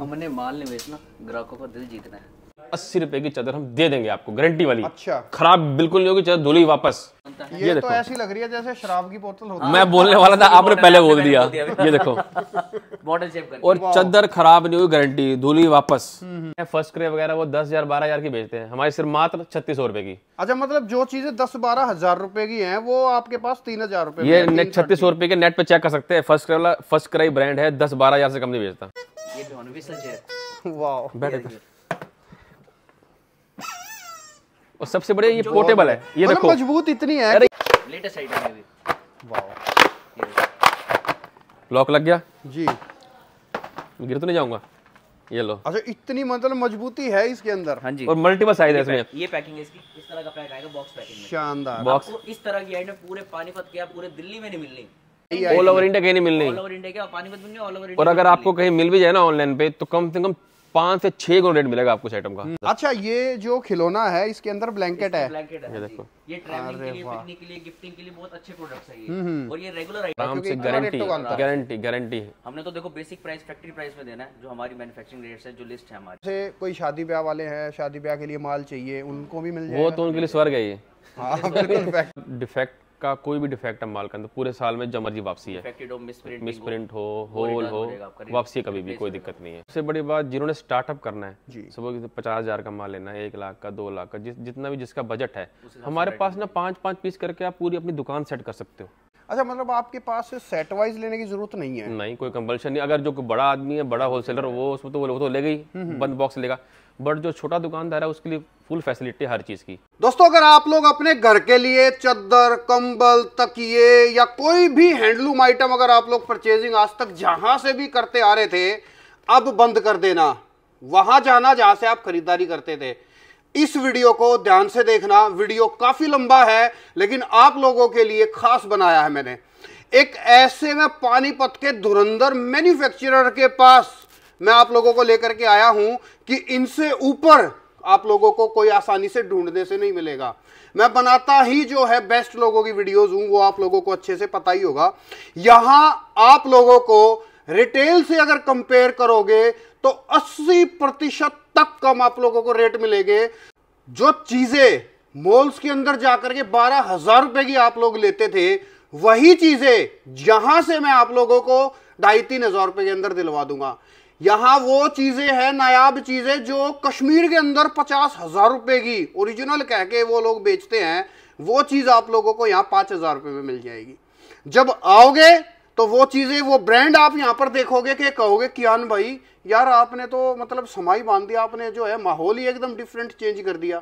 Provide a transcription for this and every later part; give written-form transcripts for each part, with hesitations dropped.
हमने माल नहीं बेचना, ग्राहकों का दिल जीतना है। 80 रुपए की चादर हम दे देंगे आपको, गारंटी वाली। अच्छा, खराब बिल्कुल नहीं होगी चादर, धुली वापस। ये तो ऐसी लग रही है जैसे शराब की बोतल होती है। मैं बोलने वाला था, आपने पहले बोल दिया। ये देखो बॉटल शेप करके। और चादर खराब नहीं हुई, गारंटी, धुली वापस। फर्स्ट क्रे वगैरह वो 10,000 12,000 की बेचते हैं, हमारे सिर्फ मात्र 3600 रुपए की। अच्छा, मतलब जो चीजें 10-12 हजार रुपए की हैं वो आपके पास 3,000 रुपए ये नेट 3600 रुपए के नेट पे चेक कर सकते हैं। फर्स्ट क्रे वाला, फर्स्ट क्राई ब्रांड है, 10-12 हजार से कम नहीं बेचता। ये भी ऑनविसल चेयर। वाह, बैठे। और सबसे बड़े ये पोर्टेबल है, ये देखो मजबूत इतनी है। लेटेस्ट आइटम है भी। वाह, लॉक लग गया जी, गिर तो नहीं जाऊंगा। ये लो। अच्छा, इतनी मतलब मजबूती है इसके अंदर। हाँ जी। और मल्टीपल साइज है इसमें। ये पैकिंग है इसकी, इस तरह का पैक आएगा बॉक्स पैकिंग में। शानदार। बॉक्स आपको इस तरह की आइटम पूरे पानीपत के, पूरे दिल्ली में नहीं मिलनी। ऑल ओवर इंडिया कहीं नहीं मिलनी। ऑल ओवर इंडिया क्या, पानीपत में नहीं, ऑल ओवर और इंडिया। अगर आपको कहीं मिल भी जाए ना ऑनलाइन पे, तो कम से कम 5 से 6 गुना रेट मिलेगा आपको इस आइटम का। अच्छा, ये जो खिलौना है इसके अंदर ब्लैंकेट है। ब्लैंकेट है। ये देखो, ये ट्रैवलिंग के लिए, पिकनिक के लिए, गिफ्टिंग के लिए बहुत अच्छे प्रोडक्ट्स है ये। और ये रेगुलर आइटम आराम से गारंटी। हमने तो देखो बेसिक प्राइस फैक्ट्री प्राइस में देना है, जो हमारी मैन्युफैक्चरिंग रेट्स है, जो लिस्ट है हमारी। जैसे कोई शादी ब्याह वाले हैं, शादी ब्याह के लिए माल चाहिए, उनको भी मिल जाएगा। वो तो उनके लिए स्वर्ग है ये। हाँ, बिल्कुल। डिफेक्ट का कोई भी डिफेक्ट है माल के अंदर, पूरे साल में जो मर्जी वापसी है। डिफेक्टेड हो, मिसप्रिंट हो, होल हो, वापसी कभी भी कोई दिक्कत नहीं है। सबसे बड़ी बात, जिन्होंने स्टार्टअप करना है, सुबह 50,000 का माल लेना है, 1 लाख का, 2 लाख का, जितना भी जिसका बजट है, हमारे पास ना 5-5 पीस करके आप पूरी अपनी दुकान सेट कर सकते हो। अच्छा, मतलब आपके पास सेट वाइज लेने की जरूरत नहीं है? नहीं, कोई कंपल्शन नहीं। अगर जो बड़ा आदमी है, बड़ा होलसेलर, वो उसमें तो वो तो लेगा ही, बंद बॉक्स लेगा। बट जो छोटा दुकानदार है उसके लिए फुल फैसिलिटी हर चीज की। दोस्तों, अगर आप लोग अपने घर के लिए चादर, कंबल, तकिए या कोई भी हैंडलूम आइटम अगर आप लोग परचेजिंग आज तक जहां से भी करते आ रहे थे, अब बंद कर देना। वहां जाना जहां से आप खरीदारी करते थे। इस वीडियो को ध्यान से देखना, वीडियो काफी लंबा है लेकिन आप लोगों के लिए खास बनाया है मैंने। एक ऐसे में पानीपत के धुरंधर मैन्युफैक्चरर के पास मैं आप लोगों को लेकर के आया हूं कि इनसे ऊपर आप लोगों को कोई आसानी से ढूंढने से नहीं मिलेगा। मैं बनाता ही जो है बेस्ट लोगों की वीडियोस हूं, वो आप लोगों को अच्छे से पता ही होगा। यहां आप लोगों को रिटेल से अगर कंपेयर करोगे तो 80% तक कम आप लोगों को रेट मिलेंगे। जो चीजें मॉल्स के अंदर जाकर के 12,000 रुपए की आप लोग लेते थे, वही चीजें यहां से मैं आप लोगों को 2,500-3 हजार रुपए के अंदर दिलवा दूंगा। यहां वो चीजें हैं, नायाब चीजें, जो कश्मीर के अंदर 50,000 रुपए की ओरिजिनल कह के वो लोग बेचते हैं, वो चीज आप लोगों को यहां 5,000 रुपए में मिल जाएगी। जब आओगे तो वो चीजें, वो ब्रांड आप यहां पर देखोगे कि कहोगे कियान भाई यार आपने तो मतलब समाई बांध दिया, आपने जो है माहौल ही एकदम डिफरेंट चेंज कर दिया।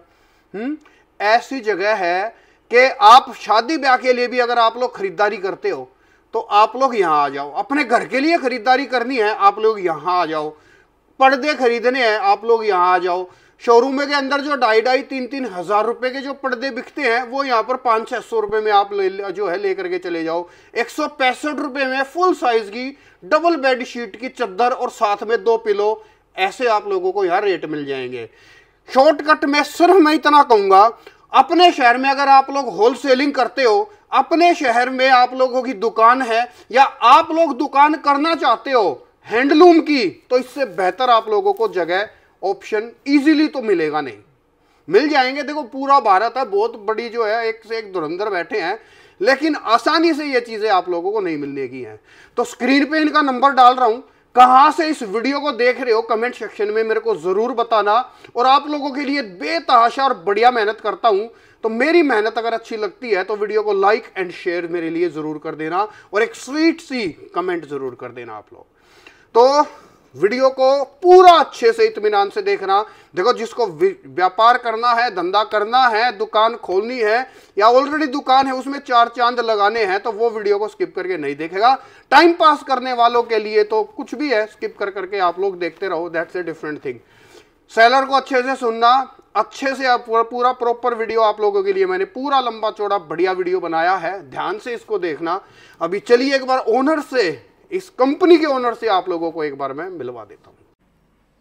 ऐसी जगह है कि आप शादी ब्याह के लिए भी अगर आप लोग खरीदारी करते हो तो आप लोग यहां आ जाओ। अपने घर के लिए खरीदारी करनी है, आप लोग यहां आ जाओ। पर्दे खरीदने हैं, आप लोग यहां आ जाओ। शोरूम के अंदर जो 2,500-3,000 हजार रुपए के जो पर्दे बिकते हैं, वो यहाँ पर 500-600 रुपए में आप जो है लेकर के चले जाओ। 165 रुपए में फुल साइज की डबल बेड शीट की चद्दर और साथ में 2 पिलो, ऐसे आप लोगों को यहाँ रेट मिल जाएंगे। शॉर्टकट में सिर्फ मैं इतना कहूंगा, अपने शहर में अगर आप लोग होलसेलिंग करते हो, अपने शहर में आप लोगों की दुकान है या आप लोग दुकान करना चाहते हो हैंडलूम की, तो इससे बेहतर आप लोगों को जगह ऑप्शन इजीली तो मिलेगा नहीं। मिल जाएंगे, देखो पूरा भारत है, बहुत बड़ी जो है, एक से एक धुरंधर बैठे हैं, लेकिन आसानी से ये चीजें आप लोगों को नहीं मिलने की हैं। तो स्क्रीन पे इनका नंबर डाल रहा हूं, कहां से इस वीडियो को देख रहे हो कमेंट सेक्शन में मेरे को जरूर बताना। और आप लोगों के लिए बेतहाशा और बढ़िया मेहनत करता हूं, तो मेरी मेहनत अगर अच्छी लगती है तो वीडियो को लाइक एंड शेयर मेरे लिए जरूर कर देना और एक स्वीट सी कमेंट जरूर कर देना आप लोग। तो वीडियो को पूरा अच्छे से इत्मीनान से देखना। देखो, जिसको व्यापार करना है, धंधा करना है, दुकान खोलनी है या ऑलरेडी दुकान है उसमें 4 चांद लगाने हैं, तो वो वीडियो को स्किप करके नहीं देखेगा। टाइम पास करने वालों के लिए तो कुछ भी है, स्किप कर करके आप लोग देखते रहो, that's a different thing. Seller को अच्छे से सुनना, अच्छे से पूरा प्रॉपर वीडियो आप लोगों के लिए मैंने पूरा लंबा चौड़ा बढ़िया वीडियो बनाया है, ध्यान से इसको देखना। अभी चलिए एक बार ओनर से, इस कंपनी के ओनर से आप लोगों को एक बार मैं मिलवा देता हूं।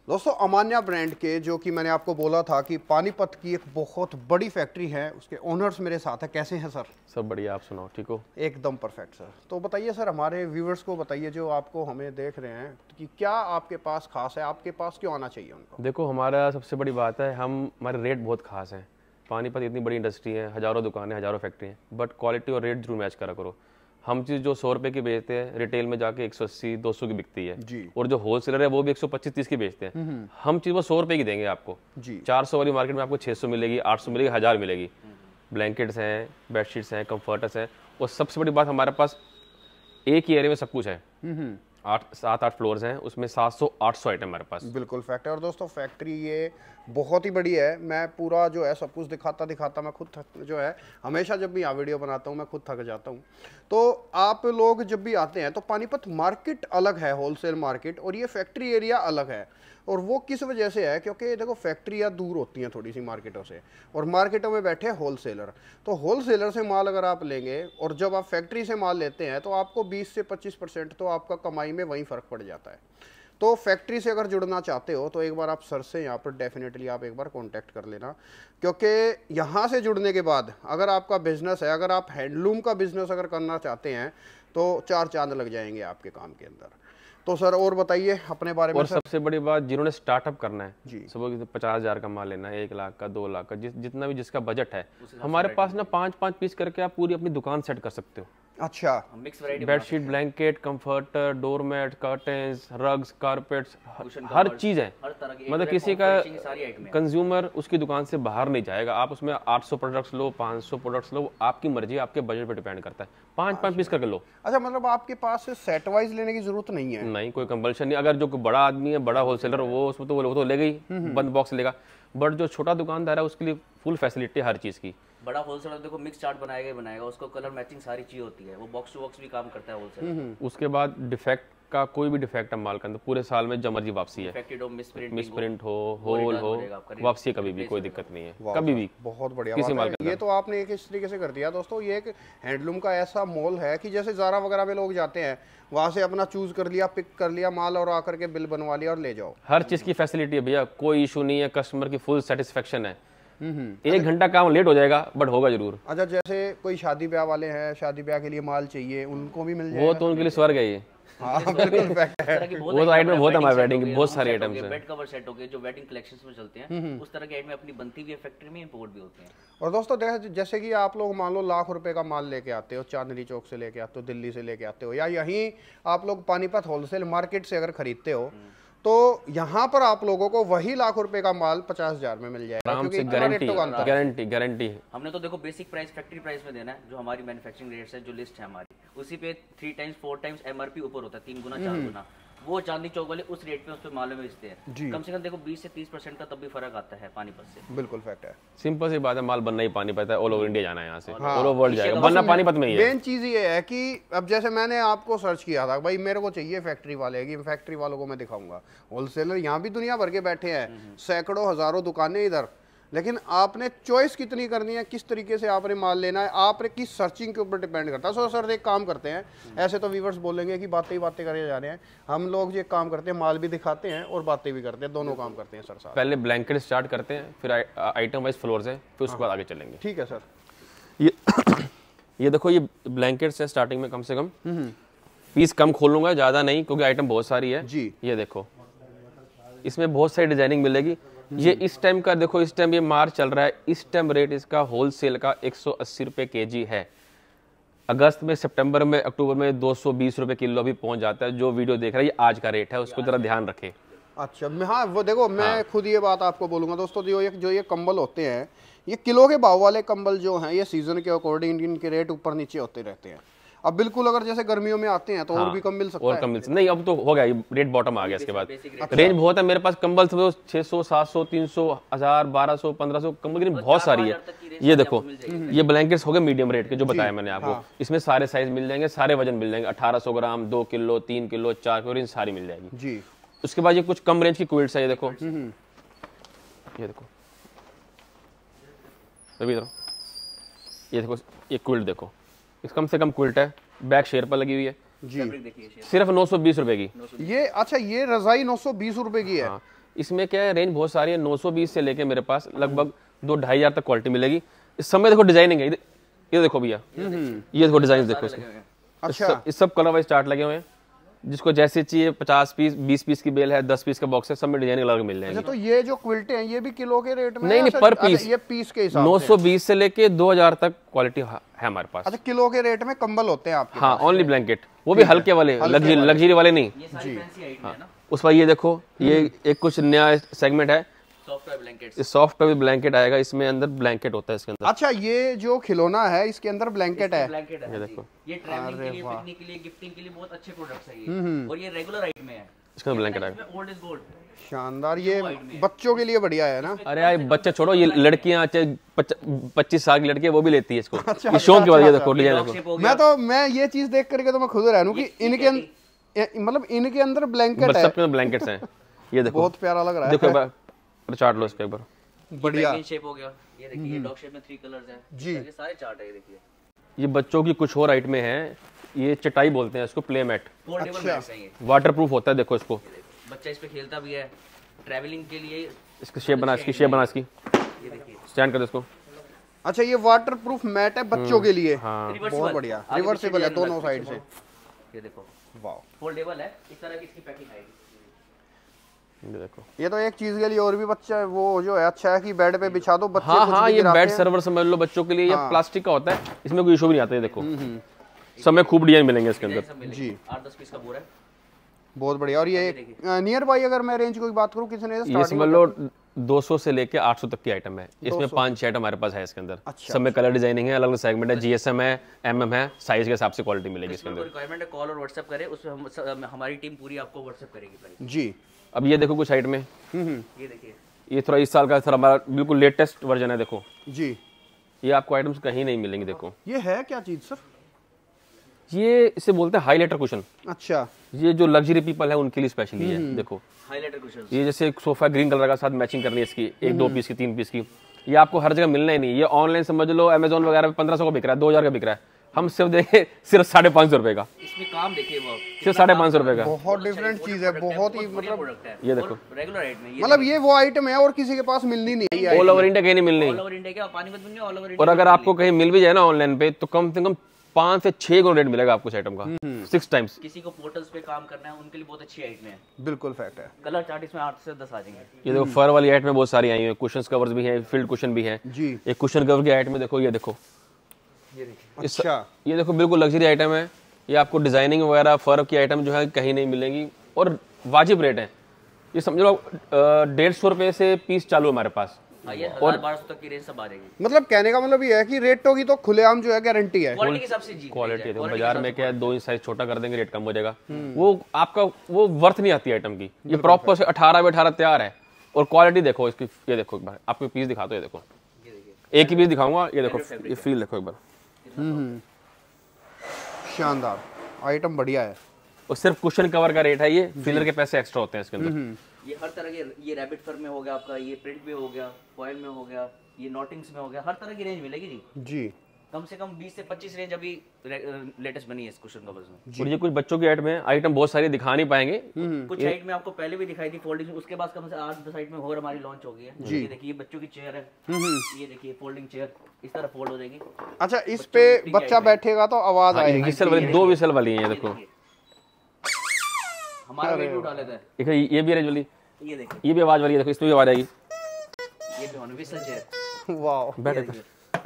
दोस्तों अमान्या ब्रांड के, जो कि मैंने आपको बोला था कि पानीपत की एक बहुत बड़ी फैक्ट्री है, उसके ओनर्स मेरे साथ है। कैसे हैं सर? सब बढ़िया, आप सुनाओ, ठीक हो? एकदम परफेक्ट सर। तो बताइए सर, हमारे व्यूवर्स को बताइए जो आपको हमें देख रहे हैं कि क्या आपके पास खास है, आपके पास क्यों आना चाहिए उनको? देखो, हमारा सबसे बड़ी बात है, हमारे रेट बहुत खास हैं। पानीपत इतनी बड़ी इंडस्ट्री है, हज़ारों दुकानें, हज़ारों फैक्ट्री हैं, बट क्वालिटी और रेट जरूर मैच करा करो। हम चीज़ जो 100 रुपये की बेचते हैं, रिटेल में जाके 180-200 की बिकती है जी। और जो होलसेलर है वो भी 125-30 की बेचते हैं। हम चीज़ वो 100 रुपये की देंगे आपको जी। 400 वाली मार्केट में आपको 600 मिलेगी, 800 मिलेगी, 1000 मिलेगी। ब्लैंकेट्स हैं, बेडशीट्स हैं, कंफर्टर्स हैं, और सबसे बड़ी बात, हमारे पास एक ही एरिया में सब कुछ है। 7-8 फ्लोर्स हैं, उसमें 700-800 आइटम हमारे पास। बिल्कुल फैक्ट है। और दोस्तों फैक्ट्री ये बहुत ही बड़ी है। मैं पूरा जो है सब कुछ दिखाता मैं खुद जो है हमेशा जब भी यहाँ वीडियो बनाता हूँ मैं खुद थक जाता हूँ। तो आप लोग जब भी आते हैं तो पानीपत मार्केट अलग है, होलसेल मार्केट, और ये फैक्ट्री एरिया अलग है। और वो किस वजह से है? क्योंकि देखो फैक्ट्रियाँ दूर होती हैं थोड़ी सी मार्केटों से, और मार्केटों में बैठे होलसेलर। तो होलसेलर से माल अगर आप लेंगे और जब आप फैक्ट्री से माल लेते हैं तो आपको 20 से 25% तो आपका कमाई में वहीं फ़र्क पड़ जाता है। तो फैक्ट्री से अगर जुड़ना चाहते हो तो एक बार आप सर से यहाँ पर डेफिनेटली आप एक बार कांटेक्ट कर लेना, क्योंकि यहाँ से जुड़ने के बाद अगर आपका बिजनेस है, अगर आप हैंडलूम का बिजनेस अगर करना चाहते हैं तो 4 चांद लग जाएंगे आपके काम के अंदर। तो सर और बताइए अपने बारे में। और सबसे बड़ी बात, जिन्होंने स्टार्टअप करना है जी, सुबह 50,000 का माल लेना है, 1 लाख का, 2 लाख का, जितना भी जिसका बजट है, हमारे पास ना 5-5 पीस करके आप पूरी अपनी दुकान सेट कर सकते हो। अच्छा, mix variety, bedsheet, blanket, comforter, doormat, curtains, rugs, carpets, हर चीज है। मतलब किसी का कंज्यूमर उसकी दुकान से बाहर नहीं जाएगा। आप उसमें 800 प्रोडक्ट्स लो, 500 प्रोडक्ट्स लो, आपकी मर्जी, आपके बजट पे डिपेंड करता है। 5-5 पीस करके लो। अच्छा, मतलब आपके पास सेट वाइज लेने की जरूरत नहीं है? नहीं, कोई कंपल्शन नहीं। अगर जो बड़ा आदमी है, बड़ा होलसेलर, वो उसमें तो वो तो लेगा ही, बंद बॉक्स लेगा। बट जो छोटा दुकानदार है उसके लिए फुल फैसिलिटी हर चीज की। बड़ा होलसेलर देखो मिक्स चार्ट बनाएगा, उसको कलर मैचिंग सारी चीज होती है, वो बॉक्स टू बॉक्स भी काम करता है होलसेलर। उसके बाद डिफेक्ट का कोई भी डिफेक्ट है माल के अंदर, पूरे साल में जो मर्जी वापसी है। मिसप्रिंट हो, होल हो, वापसी कभी भी, कोई दिक्कत नहीं है, कभी भी। बहुत बढ़िया किसी बात है। ये तो आपने एक इस तरीके से कर दिया दोस्तों। ये एक हैंडलूम का ऐसा मॉल है कि जैसे ज़ारा वगैरह में लोग जाते हैं, वहाँ से अपना चूज कर लिया, पिक कर लिया माल और आकर के बिल बनवा लिया और ले जाओ। हर चीज की फैसिलिटी है भैया, कोई इशू नहीं है, कस्टमर की फुल सेटिस्फेक्शन है। 1 घंटा काम लेट हो जाएगा बट होगा जरूर। अच्छा, जैसे कोई शादी ब्याह वाले हैं, शादी ब्याह के लिए माल चाहिए, उनको भी मिल जाएगा? वो तो उनके लिए स्वर्ग है ये। हाँ बिल्कुल फैक्ट है। वो तो आइटम बहुत हमारे वेडिंग की बहुत सारी आइटम्स हैं। बेड कवर सेट हो गए जो वेडिंग कलेक्शंस में चलते हैं, उस तरह के आइटम अपनी बनती भी है फैक्ट्री में, इंपोर्ट भी होते हैं। और दोस्तों जैसे कि आप लोग मान लो लाख रुपए का माल लेके आते हो, चांदनी चौक से लेके आते हो, दिल्ली से लेके आते हो, या यहीं आप लोग पानीपत होलसेल मार्केट से अगर खरीदते हो, तो यहाँ पर आप लोगों को वही लाख रुपए का माल 50,000 में मिल जाएगा। आराम से, गारंटी। हमने तो देखो बेसिक प्राइस फैक्ट्री प्राइस में देना है, जो हमारी मैन्युफैक्चरिंग रेट्स है, जो लिस्ट है हमारी, उसी पे 3 टाइम्स 4 टाइम्स एमआरपी ऊपर होता है, 3 गुना 4 गुना। वो चांदनी चौक वाले उस रेट पे उस पे माल में बेचते हैं। कम से कम देखो 20 से 30% का तब भी फर्क आता है पानीपत से। बिल्कुल फैक्ट है। सिंपल सी बात है, माल बनना ही पानीपत है, ऑल ओवर इंडिया जाना है, यहाँ से ऑल ओवर वर्ल्ड जाएगा, बनना पानीपत में ही है। मेन चीज ये है कि अब जैसे मैंने आपको सर्च किया था, भाई मेरे को चाहिए फैक्ट्री वाले की, फैक्ट्री वालों को मैं दिखाऊंगा। होलसेलर यहाँ भी दुनिया भर के बैठे हैं, सैकड़ों हजारों दुकानें इधर, लेकिन आपने चॉइस कितनी करनी है, किस तरीके से आपने माल लेना है, आपने किस सर्चिंग के ऊपर डिपेंड करता है। सो सर एक काम करते हैं, ऐसे तो व्यूअर्स बोलेंगे कि बातें ही बातें करे जा रहे हैं, हम लोग ये काम करते हैं, माल भी दिखाते हैं और बातें भी करते हैं, दोनों काम करते हैं सर साहब। पहले ब्लैंकेट स्टार्ट करते हैं, फिर आइटम वाइज फ्लोर्स है, फिर उसके बाद आगे चलेंगे। ठीक है सर। ये देखो, ये ब्लैंकेट्स है, स्टार्टिंग में कम से कम पीस कम खोलूंगा, ज्यादा नहीं, क्योंकि आइटम बहुत सारी है जी। ये देखो, इसमें बहुत सारी डिजाइनिंग मिलेगी। ये इस टाइम का देखो, इस टाइम ये मार्च चल रहा है, इस टाइम रेट इसका होलसेल का 180 रुपये kg है। अगस्त में, सितंबर में, अक्टूबर में 220 रुपये किलो भी पहुंच जाता है। जो वीडियो देख रहा है ये आज का रेट है, उसको जरा ध्यान रखें। अच्छा, हाँ वो देखो, मैं खुद ये बात आपको बोलूंगा दोस्तों, जो ये कंबल होते हैं, ये किलो के भाव वाले कंबल जो हैं, ये सीजन के अकॉर्डिंग इनके रेट ऊपर नीचे होते रहते हैं। अब बिल्कुल अगर जैसे गर्मियों में आते हैं तो और भी कम मिल सकता है। और कम मिल सकता नहीं, अब तो हो गया, रेट बॉटम आ गया। इसके बाद रेंज बहुत है मेरे पास, कंबल 600, 700, 300, 1000, 1200, 1500 कंबल की बहुत सारी है। ये देखो, ये ब्लैंकेट्स हो गए मीडियम रेट के, जो बताया मैंने आपको। इसमें सारे साइज मिल जाएंगे, सारे वजन मिल जाएंगे, 1800 ग्राम, 2 किलो, 3 किलो, 4 किलो, सारी मिल जाएगी जी। उसके बाद ये कुछ कम रेंज की क्विल्ट्स है, ये देखो, ये देखो, ये देखो, ये क्विल्ट देखो, इस कम से कम क्विल्ट है, बैक शेयर पर लगी हुई है जी, सिर्फ 920 रुपए की। ये अच्छा, ये रजाई 920 रुपए की है। इसमें क्या है, रेंज बहुत सारी है, 920 से लेके मेरे पास लगभग 2-2,500 तक क्वालिटी मिलेगी। इस समय देखो डिजाइनिंग है, ये देखो भैया, ये देखो डिजाइन देखो इसके। अच्छा, इस सब कलर वाइज चार्ट लगे हुए हैं, जिसको जैसे चाहिए 50 पीस 20 पीस की बेल है, 10 पीस का बॉक्स है, सब में डिजाइन अलग मिल जाएंगे। अच्छा, तो ये जो क्विल्टे हैं ये भी किलो के रेट में? नहीं, पर पीस, ये पीस के हिसाब 920 से लेके 2000 तक क्वालिटी है हमारे पास। अच्छा, किलो के रेट में कंबल होते हैं आपके? हाँ, ओनली ब्लैंकेट, वो भी हल्के वाले, लग्जरी वाले नहीं। उस पर ये देखो, ये एक कुछ नया सेगमेंट है, सॉफ्ट टॉय ब्लैंकेट आएगा, इसमें अंदर ब्लैंकेट होता है इसके अंदर। अच्छा, ये जो खिलौना है इसके अंदर ब्लैंकेट है? ये देखो, ये ट्रैवलिंग के लिए, पिकनिक के लिए, गिफ्टिंग के लिए बहुत अच्छे प्रोडक्ट्स हैं ये, और ये रेगुलर आइटम में है। इसका ब्लैंकेट आएगा, ओल्ड इज गोल्ड। शानदार, ये बच्चों के लिए बढ़िया है ना? अरे यार बच्चा छोड़ो, ये लड़कियां 25 साल की लड़की है वो भी लेती है इसको। ये शौक की बात, ये देखो डिजाइन देखो। मैं ये चीज देख करके तो मैं खुद हैरान हूं कि इनके मतलब इनके अंदर ब्लैंकेट है, सबके अंदर ब्लैंकेट्स हैं। ये देखो बहुत प्यारा लग रहा है। देखो एक बार चार्ट लो इसका एक बार, बढ़िया शेप हो गया। ये देखिए, ये डॉग शेप में 3 कलर्स हैं जी, ये सारे चार्ट है। ये देखिए, ये बच्चों की कुछ और आइटमें हैं, ये चटाई बोलते हैं इसको, प्ले मैट, फोल्डेबल मैट्स हैं ये, वाटर प्रूफ होता है। देखो इसको, बच्चा इस पे खेलता भी है, ट्रैवलिंग के लिए। इसकी शेप बना, इसकी शेप बना, इसकी ये देखिए, स्टैंड कर दो इसको। अच्छा, ये वाटर प्रूफ मैट है बच्चों के लिए? हाँ, बहुत बढ़िया, रिवर्सेबल है दोनों साइड से। ये देखो, वाह, फोल्डेबल है, इस तरह की इसकी पैकिंग आएगी। ये देखो, ये तो एक चीज के लिए और भी बच्चा वो जो है अच्छा है कि बेड पे बिछा दो बच्चे। हाँ, ये बेड सर्वर समझ लो बच्चों के लिए, ये प्लास्टिक का होता है, इसमें कोई इशू भी नहीं आता है। देखो सब में खूब डिजाइन मिलेंगे इसके अंदर जी, 8-10 पीस का बोरा है, बहुत बढ़िया। और ये नियर बाई अगर मैं रेंज की बात करूं, कितने से ये समझ लो 200 से लेके 800 तक की आइटम है, इसमें 5-6 आइटम हमारे पास है इसके अंदर। अच्छा, सब में कलर डिजाइनिंग है, अलग अलग सेगमेंट है, जीएसएम है, एमएम है, साइज के हिसाब से क्वालिटी मिलेगी इसके अंदर। रिक्वायरमेंट है कॉल और व्हाट्सएप करे, उसमें हमारी टीम पूरी आपको व्हाट्सएप करेगी जी। अब ये देखो कुछ साइड में, ये देखिए, ये थोड़ा इस साल का थोड़ा हमारा बिल्कुल लेटेस्ट वर्जन है। देखो जी, ये आपको आइटम्स कहीं नहीं मिलेंगे। देखो ये है क्या चीज सर? ये इसे बोलते हैं हाईलाइटर कुशन। अच्छा, ये जो लग्जरी पीपल है उनके लिए स्पेशली है। देखो हाइलाइटर कुशन, ये जैसे एक सोफा ग्रीन कलर का साथ मैचिंग करनी है इसकी, 1-2 पीस की, 3 पीस की, ये आपको हर जगह मिलना ही नहीं। ये ऑनलाइन समझ लो अमेजोन वगैरह 1500 का बिक रहा है, 2000 का बिक रहा है, हम सिर्फ देंगे सिर्फ 550 रुपए का। इसमें काम देखिए, वो सिर्फ 550 रुपए का। बहुत डिफरेंट चीज है, बहुत ही मतलब ये देखो रेगुलर रेट में, मतलब ये वो आइटम है और किसी के पास मिलनी नहीं है। ऑल ओवर इंडिया कहीं नहीं मिलनी। ऑल ओवर इंडिया के पानीपत में, ऑल ओवर और अगर आपको कहीं मिल भी जाए ना ऑनलाइन पे, तो कम से कम 5 से 6 गुना रेट मिलेगा आपको इस आइटम का, 6 टाइम्स। किसी को पोर्टल्स पे काम करना है उनके लिए बहुत अच्छी आइटम है। बिल्कुल फैक्ट है। कलर चार्ट इसमें 8 से 10 आ जाएंगे। ये देखो फर वाली आइटम में बहुत सारी आई हुई है, कुशंस कवर्स भी हैं, फील्ड कुशन भी हैं जी। एक कुशन कवर की आइटम में देखो, ये देखो, ये देखिए, अच्छा, ये देखो बिल्कुल लग्जरी आइटम है। ये आपको डिजाइनिंग वगैरह फर की आइटम जो है कहीं नहीं मिलेंगी और वाजिब रेट है। ये समझ लो 150 रुपए से पीस चालू हमारे पास, ये 1000-1200 तक की रेंज सब आ जाएगी। मतलब कहने का मतलब ये है कि रेटों की तो खुलेआम जो है गारंटी है। क्वालिटी के हिसाब से जी, क्वालिटी है। बाजार में क्या है, 2 इंच साइज छोटा कर देंगे रेट कम हो जाएगा, वो आपका वो वर्थ नहीं आती आइटम की। ये प्रॉपर से 18/18 तैयार है। और क्वालिटी देखो इसकी, ये देखो एक बार आपको पीस दिखा दो, ये देखो, एक ही पीस दिखाऊंगा, ये देखो, ये फील देखो एक बार, शानदार आइटम, बढ़िया है। और सिर्फ कुशन कवर का रेट है, ये फिलर के पैसे एक्स्ट्रा होते हैं इसके अंदर। ये हर तरह के, ये रैबिट फर में हो गया आपका, ये प्रिंट में हो गया, फॉयल में हो गया, ये नॉटिंग्स में हो गया, हर तरह की रेंज मिलेगी जी। जी, कम से कम 20 से 25 रेंज अभी लेटेस्ट बनी है इस कुशन कवर्स में। और ये कुछ बच्चों की आइटम है, आइटम बहुत सारी दिखा नहीं पाएंगे। कुछ साइड में आपको पहले भी दिखाई थी फोल्डिंग, उसके बाद कम से 8-10 साइड में और हमारी लॉन्च हो गई है। ये देखिए, ये बच्चों की चेयर है, ये देखिए फोल्डिंग चेयर, इस तरह फोल्ड हो जाएगी। अच्छा, इस पे बच्चा बैठेगा तो आवाज आएगी। विसल वाली, 2 विसल वाली है, ये देखो, हमारा वेट उठा लेता है। देखो ये भी रेंज वाली, ये देखिए, ये भी आवाज वाली है, देखो इसमें भी आवाज आएगी। ये भी ऑन विसल चेयर, वाह, बैठ।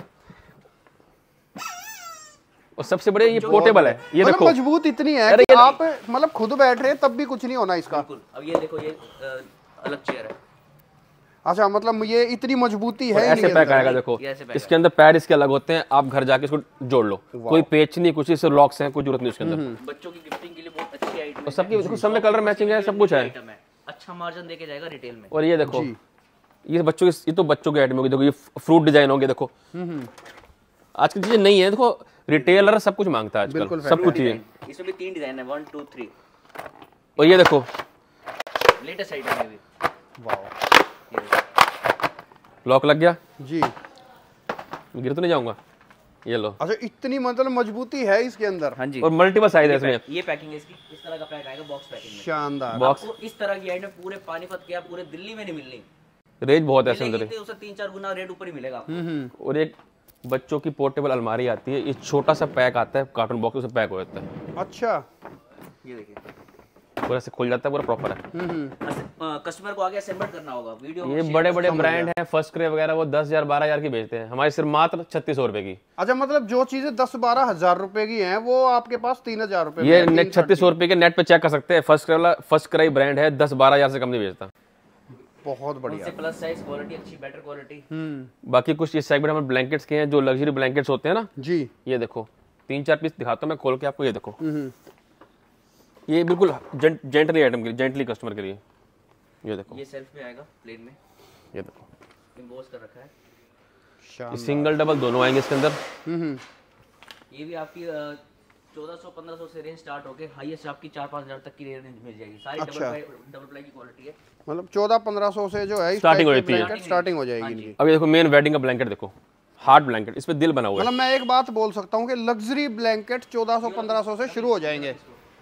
और सबसे बड़े ये पोर्टेबल है, ये देखो मजबूत इतनी है कि आप मतलब खुद बैठ रहे हैं तब भी कुछ नहीं होना इसका। बिल्कुल। अब ये देखो, ये अलग चेयर है। अच्छा, मतलब ये इतनी मजबूती है। ऐसे पैक आएगा, देखो इसके अंदर पैड इसके अलग होते हैं, आप घर जाके इसको जोड़ लो, कोई पेच नहीं, कुछ सिर्फ लॉक्स हैं, कोई जरूरत नहीं उसके अंदर। बच्चों की गिफ्टिंग के लिए बहुत अच्छी आइटम है। और सबकी देखो सब में कलर मैचिंग है, सब कुछ है, अच्छा मार्जिन देके जाएगा रिटेल में। और ये देखो, ये बच्चों की, ये तो बच्चों के आइटम होगी। देखो ये फ्रूट डिजाइन होंगे, देखो आजकल चीजें नहीं है, देखो रिटेलर सब कुछ मांगता है आजकल, सब कुछ चाहिए। इसमें भी 3 डिजाइन है, 1 2 3। और ये देखो लेटेस्ट आइटम है भी। वाह, लॉक लग गया जी, गिर तो नहीं जाऊंगा। ये लो। अच्छा, इतनी मतलब मजबूती है इसके अंदर। हाँ जी। और मल्टीपल साइज है इसमें। ये पैकिंग है इसकी, इस तरह का पैक आएगा बॉक्स पैकिंग में। शानदार। बॉक्स इस तरह की आइटम पूरे पानीपत क्या पूरे दिल्ली में नहीं मिलनी। रेंज बहुत है इसके अंदर। उससे 3-4 गुना रेट ऊपर ही मिलेगा आपको। और एक बच्चों की पोर्टेबल अलमारी आती है, ये छोटा सा पैक आता है, कार्टून बॉक्स से पैक हो जाता है। अच्छा, ये देखिए पूरा से खुल जाता है, पूरा प्रॉपर है। कस्टमर को आगे असेंबल करना होगा। वीडियो ये बड़े बड़े ब्रांड हैं, फर्स्ट क्रे वगैरह, वो 10,000 12,000 की बेचते हैं, हमारे सिर्फ मात्र 3600 रुपए की। अच्छा, मतलब जो चीजें 10-12 हजार रुपए की हैं वो आपके पास 3,000 रुपए ये नेट 3600 रुपए के नेट पे चेक कर सकते हैं। फर्स्ट क्रे वाला फर्स्ट क्राई ब्रांड है, 10-12,000 से कम नहीं बेचता। बहुत बढ़िया। प्लस साइज क्वालिटी अच्छी, बेटर क्वालिटी। बाकी कुछ इस सेगमेंट में ब्लैंकेट्स के हैं, जो लग्जरी ब्लैंकेट्स होते हैं ना जी। ये देखो 3-4 पीस दिखाता हूँ मैं खोल के आपको। ये देखो ये बिल्कुल जेंटली आइटम के लिए, जेंटली कस्टमर के लिए। ये देखो ये सेल्फ में आएगा प्लेन में। ये देखो एम्बोस कर रखा है। ये सिंगल डबल दोनों आएंगे इसके अंदर। ये भी आपकी 1400-1500 से रेंज स्टार्ट होके हाईएस्ट आपकी 4-5 हजार तक की रेंज मिल जाएगी। सारी डबल प्लाई की क्वालिटी है। मतलब 1400-1500 से जो है स्टार्टिंग हो जाती है, स्टार्टिंग हो जाएगी इनकी। अब ये देखो मेन वेडिंग का ब्लैंकेट देखो, हार्ड ब्लैंकेट, इस पे दिल बना हुआ है। मतलब मैं एक बात बोल सकता हूँ कि लग्जरी ब्लैंकेट 1400-1500 से शुरू हो जाएंगे।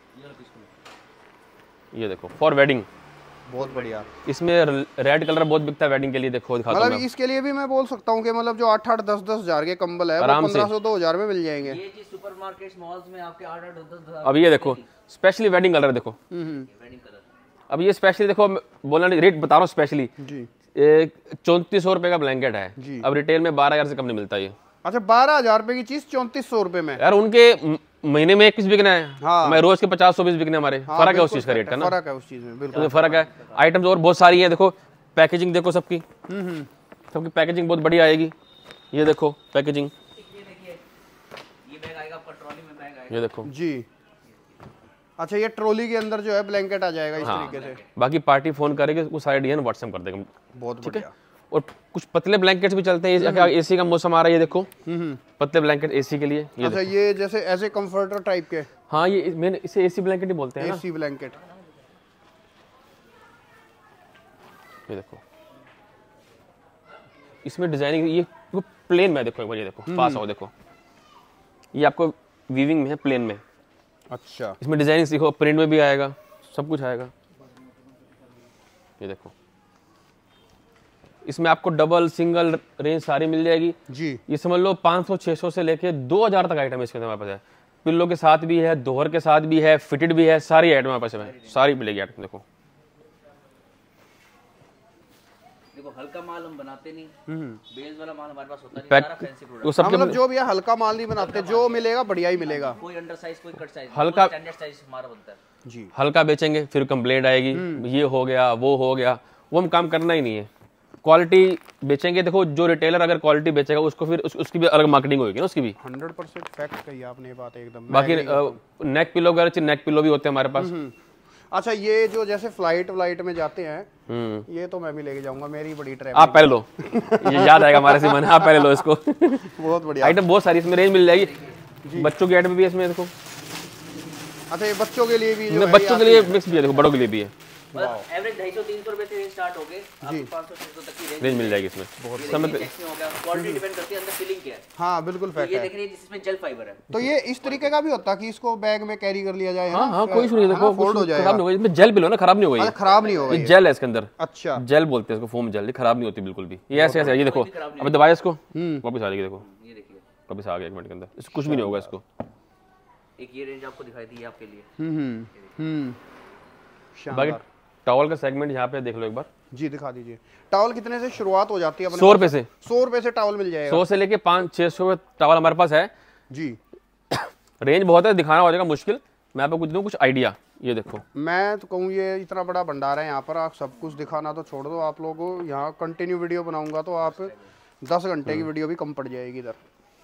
ये देखो फॉर वेडिंग, बहुत बढ़िया। इसमें रेड कलर बहुत बिकता है वेडिंग के लिए। देखो दिखाता हूं मतलब मैं। इसके लिए भी मैं बोल सकता हूँ कि मतलब जो 8-10 हजार के कंबल है वो आराम से 1500-2000 में मिल जाएंगे। ये चीज सुपरमार्केट्स मॉल्स में आपके 8-10 हजार। अब ये देखो स्पेशली वेडिंग कलर देखो। Wedding colour. अब ये स्पेशली देखो, बोलना नहीं, रेट बता रहा हूँ स्पेशली। जी। 3400 रुपए का ब्लैंकेट है जी। अब रिटेल में 12,000 से कम नहीं मिलता ये। अच्छा, 12,000 रुपए की चीज 3400 रुपए में। यार उनके महीने में 1 पीस बिकना है, हाँ। हमें रोज के 50-100 पीस बिकने हमारे। फर्क है उस चीज का रेट का ना, फर्क है उस चीज में, बिल्कुल तो फर्क है। आइटम्स और बहुत सारी है, देखो पैकेजिंग देखो सबकी, सबकी पैकेजिंग बहुत बढ़िया आएगी। ये देखो पैकेजिंग, ये देखिए ये बैग आएगा आपका ट्रॉली में बैग आएगा। ये देखो जी। अच्छा, ये ट्रॉली के अंदर जो है ब्लैंकेट आ जाएगा इस तरीके से। बाकी पार्टी फोन करेगी वो सारे डिजाइन व्हाट्सएप कर देगा। बहुत बढ़िया। और कुछ पतले ब्लैंकेट्स भी चलते हैं, एसी का मौसम आ रहा है, ये देखो पतले ब्लैंकेट एसी के लिए। ये अच्छा, ये जैसे ऐसे कंफर्टर टाइप के। हाँ, ये मैंने इसे एसी ब्लैंकेट ही बोलते हैं ना। AC blanket. ये देखो इसमें डिजाइनिंग, ये प्लेन में देखो एक बार, ये देखो पास आओ, देखो ये आपको वीविंग में है, प्लेन में। अच्छा, इसमें डिजाइनिंग देखो, प्रिंट में भी आएगा, सब कुछ आएगा। ये देखो इसमें आपको डबल सिंगल रेंज सारी मिल जाएगी जी। ये समझ लो 500-600 से लेके 2000 तक आइटम इसके हमारे पास है। पिल्लो के साथ भी है, दोहर के साथ भी है, फिटेड भी है, सारी आइटम हमारे पास है, सारी मिलेगी आइटम। देखो देखो हल्का माल हम बनाते नहीं, बेस वाला माल हमारे पास होता नहीं, पैक सारा फैंसी प्रोडक्ट। वो सबके मतलब जो भी है हल्का माल नहीं बनाते, जो मिलेगा बढ़िया ही मिलेगा। कोई अंडर साइज कोई कट साइज, हल्का स्टैंडर्ड साइज हमारा बनता है जी। हल्का बेचेंगे फिर कंप्लेंट आएगी, ये हो गया वो हो गया, वो हम काम करना ही नहीं है। क्वालिटी बेचेंगे। देखो जो रिटेलर अगर क्वालिटी बेचेगा उसको फिर उसकी भी अलग मार्केटिंग होगी ना, उसकी भी। 100% फैक्ट कही आपने ये बात एकदम। बाकी नेक पिलो वगैरह, नेक पिलो भी होते हैं हमारे पास। अच्छा, ये जो जैसे फ्लाइट में जाते हैं, ये तो मैं भी लेके जाऊंगा, मेरी बड़ी ट्रैप। आप पहले लो, ये याद आएगा हमारे से मन, आप पहले लो इसको। बहुत बढ़िया आइटम बहुत सारी इसमें रेंज मिल जाएगी। बच्चों की आइटम भी है इसमें देखो। अच्छा, ये बच्चों के लिए भी जो है, बच्चों के लिए मिक्स भी है, देखो बड़ों के लिए भी है। एवरेज 250-300 रुपए से रेंज स्टार्ट हो गए, आपको 500-600 तक की रेंज मिल जाएगी इसमें। क्वालिटी डिपेंड करती है अंदर फिलिंग क्या है। हाँ बिल्कुल फैक्ट ये है। देख रही है जिसमें जेल फाइबर है, तो ये इस तरीके का भी होता है कि इसको बैग में कैरी कर लिया जाए। हाँ, कोई इशू नहीं, देखो फोल्ड हो जाएगा, खराब नहीं होगा। इसमें जेल भी लो ना, खराब नहीं होगा। खराब नहीं होगा ये जेल है इसके अंदर। अच्छा, जेल बोलते हैं इसको, फोम जेल, खराब नहीं होती बिल्कुल भी। ये ऐसे ऐसे, ये देखो अब दबाया इसको, वापस आ जाएगी। देखो ये देखिए वापस आ गया 1 मिनट के अंदर, इसको कुछ भी नहीं होगा इसको। एक ये रेंज आपको दिखाई दी है आपके लिए। बाकी टॉवल का सेगमेंट यहाँ पे देख लो एक बार जी, दिखा दीजिए। टॉवल कितने से शुरुआत हो जाती है? 100 रुपए से। 100 रुपए से टॉवल मिल जाएगा। 100 से लेके 500-600 टॉवल हमारे पास है जी। रेंज बहुत है, दिखाना हो जाएगा मुश्किल। मैं आपको कुछ दूं, कुछ आइडिया। ये देखो मैं तो कहूँ ये इतना बड़ा भंडार है यहाँ पर, आप सब कुछ दिखाना तो छोड़ दो, आप लोगों को यहाँ कंटिन्यू वीडियो बनाऊंगा तो आप 10 घंटे की वीडियो भी कम पड़ जाएगी इधर।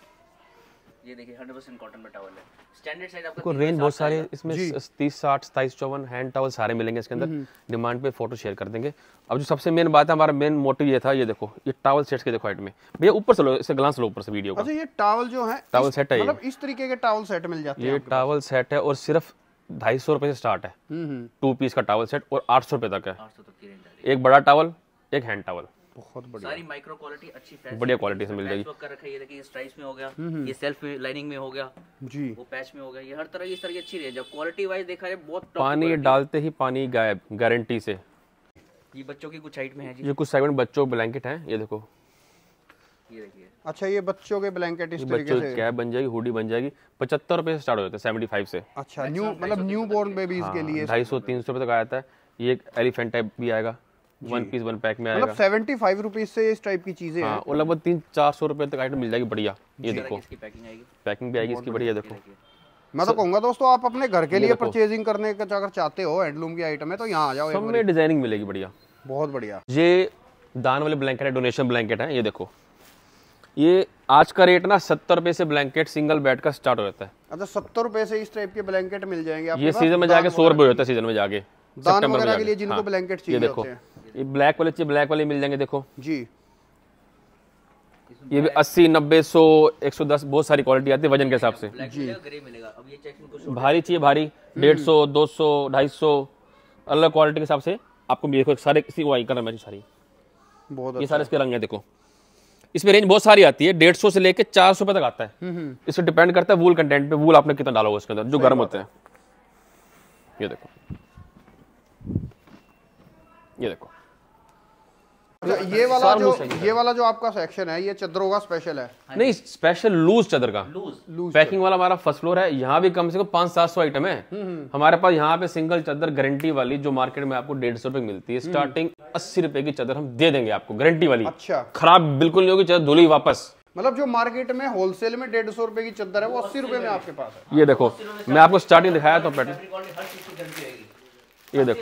ये देखिए 100% कॉटन में टॉवल है, स्टैंडर्ड साइज आपका। आपको रेंज बहुत सारी है इसमें, 30, 60, 27, 54 हैंड टॉवल सारे मिलेंगे इसके अंदर। डिमांड पे फोटो शेयर कर देंगे। अब जो सबसे मेन बात है, हमारा मेन मोटिव ये था, ये देखो ये टॉवल सेट्स के देखो हाइट में। भैया ऊपर से लो, इसे ग्लांस लो ऊपर से वीडियो का। अच्छा, ये टॉवल जो है टॉवल सेट है, मतलब इस तरीके के टॉवल सेट मिल जाते हैं? ये टॉवल सेट है और सिर्फ 250 रुपए से स्टार्ट है। 2 पीस का टॉवल सेट और 800 रुपए तक है। 800 तक की रेंज आ रही है। एक बड़ा टॉवल, एक हैंड टॉवल, बहुत बढ़िया, सारी माइक्रो क्वालिटी अच्छी, बढ़िया क्वालिटी से मिल जाएगी। कर रखा है, ये देखिए स्ट्राइप्स में हो गया, ये सेल्फ लाइनिंग में हो गया जी, वो पैच में हो गया, ये हर तरह की इस तरह की अच्छी रेंज है। क्वालिटी वाइज देखा जाए बहुत top पानी डालते ही पानी गायब, गारंटी से। ये बच्चों की कुछ हाइट में है जी, ये कुछ सेगमेंट बच्चों ब्लैंकेट है, ये देखो, ये देखिए। अच्छा ये बच्चों के ब्लैंकेट इस तरीके बच्चों से कैप बन जाएगी, हुडी बन जाएगी। 75 रुपए से स्टार्ट हो जाता है, 75 से। अच्छा न्यू मतलब न्यू बोर्न बेबीज के लिए 250-300 रुपए तक आ जाता है। ये एक एलिफेंट टाइप भी आएगा, 1 पीस 1 पैक में आएगा। मतलब 75 रुपीज से इस टाइप की चीजें हैं। और लगभग 300-400 रुपए तक आइटम मिल जाएगी बढ़िया। ये देखो इसकी पैकिंग आएगी, पैकिंग भी आएगी इसकी बढ़िया। देखो मैं तो कहूंगा दोस्तों आप अपने घर के लिए परचेजिंग करने का अगर चाहते हो हैंडलूम की आइटम है तो यहाँ आ जाओ, सब में डिजाइनिंग मिलेगी बढ़िया, बहुत बढ़िया। ये दान वाले ब्लैंकेट है, डोनेशन ब्लैंकेट है। ये देखो, ये आज का रेट ना 70 रुपए से ब्लैंकेट सिंगल बेड का स्टार्ट हो जाता है। अच्छा 70 रुपए से इस टाइप के ब्लैंकेट मिल जाएंगे आपके ये पास? सीजन में जाके 100 रुपए होता है, सीजन में जाके दान वगैरह के लिए जिनको ब्लैंकेट चाहिए ये देखो, होते हैं। ये ब्लैक वाले चाहिए, ब्लैक वाले मिल जाएंगे। देखो जी, ये भी 80, 90, 100, 110 बहुत सारी क्वालिटी आती है वजन के हिसाब से। जी ग्रे मिलेगा। अब ये चेक इनको भारी चाहिए भारी, 150, 200, 250 अलग क्वालिटी के हिसाब से आपको देखो सारे इसी वाई कलर में सारी, बहुत ये सारे इसके रंग है। देखो इसमें रेंज बहुत सारी आती है, 150 से लेके 400 रुपए तक आता है। इससे डिपेंड करता है वूल कंटेंट पे, वूल आपने कितना डालोगे उसके अंदर जो गर्म होते हैं। ये देखो, ये देखो, अच्छा ये वाला जो आपका सेक्शन है ये चादरों का स्पेशल है? नहीं, स्पेशल लूज चादर का, लूज पैकिंग वाला हमारा फर्स्ट फ्लोर है। यहाँ भी कम से कम 500-700 आइटम है हमारे पास। यहाँ पे सिंगल चादर गारंटी वाली जो मार्केट में आपको 150 रुपए मिलती है, स्टार्टिंग 80 रुपए की चादर हम दे देंगे आपको, गारंटी वाली। अच्छा, खराब बिल्कुल नहीं होगी चादर, धुली वापस। मतलब जो मार्केट में होलसेल में 150 रुपए की चादर है वो 80 रुपए में आपके पास है। ये देखो, मैं आपको स्टार्टिंग दिखाया तो पैटर्न, ये देखो।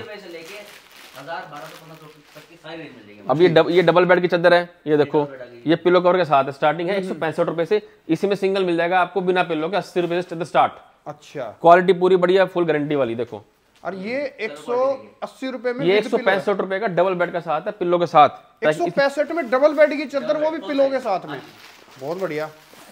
अब ये डबल बेड की चादर है, ये देखो, ये पिलो कवर के साथ स्टार्टिंग है 165 रुपए से। इसी में सिंगल मिल जाएगा आपको बिना पिलो के 80 रुपए से चादर स्टार्ट। अच्छा, क्वालिटी पूरी बढ़िया, फुल गारंटी वाली। देखो, और ये 180 रुपए में, ये 165 रुपए का डबल बेड का साथ है, पिलो के साथ। 165 में डबल बेड की चादर, वो भी पिलो के साथ में, बहुत बढ़िया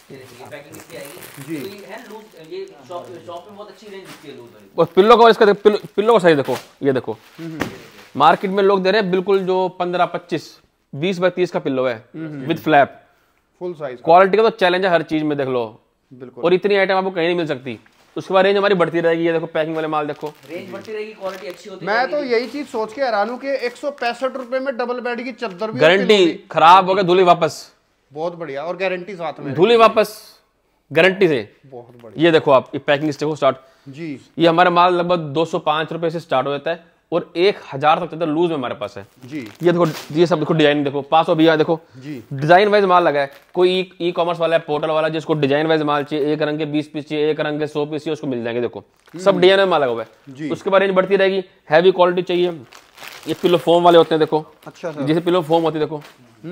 जी। ये शॉप में बहुत अच्छी रेंज दिखती है लूज वाली। और पिल्लो का इसका पिल्लो का साइज देखो, ये देखो, मार्केट में लोग दे रहे हैं बिल्कुल जो 15, 25, 20 बाय 30 का पिल्लो है with flap, full size. Quality का तो चैलेंज है हर चीज में, देख लो बिल्कुल। और इतनी आइटम आपको कहीं नहीं मिल सकती। उसके बाद रेंज हमारी बढ़ती रहेगी। ये देखो पैकिंग वाले माल देखो, रेंज बढ़ती रहेगी, क्वालिटी अच्छी होती है। मैं तो यही चीज सोच के हैरान हूं कि 165 रुपए में डबल बेड की चादर भी, गारंटी, खराब हो गया धुली वापस, बहुत बढ़िया, और गारंटी साथ में, धुली वापस गारंटी से। बहुत बढ़िया। ये देखो आप, ये पैकिंग देखो स्टार्ट जी, ये हमारा माल लगभग 205 रुपए से स्टार्ट हो जाता है और 1000 तक चादर लूज में हमारे पास है जी। ये देखो, ये सब देखो डिजाइन देखो, 500 भी देखो जी, डिजाइन वाइज माल लगा है। कोई ई कॉमर्स वाला है, पोर्टल वाला, जिसको डिजाइन वाइज माल चाहिए, एक रंग के 20 पीस चाहिए, एक रंग के 100 पीस चाहिए, उसको मिल जाएंगे। देखो सब डिजाइन में माल लगा हुआ है। उसके बाद रेंज बढ़ती रहेगी। हैवी क्वालिटी चाहिए, ये पिलो फोम वाले होते हैं, देखो अच्छा सर, जैसे पिलो फोम होती है, देखो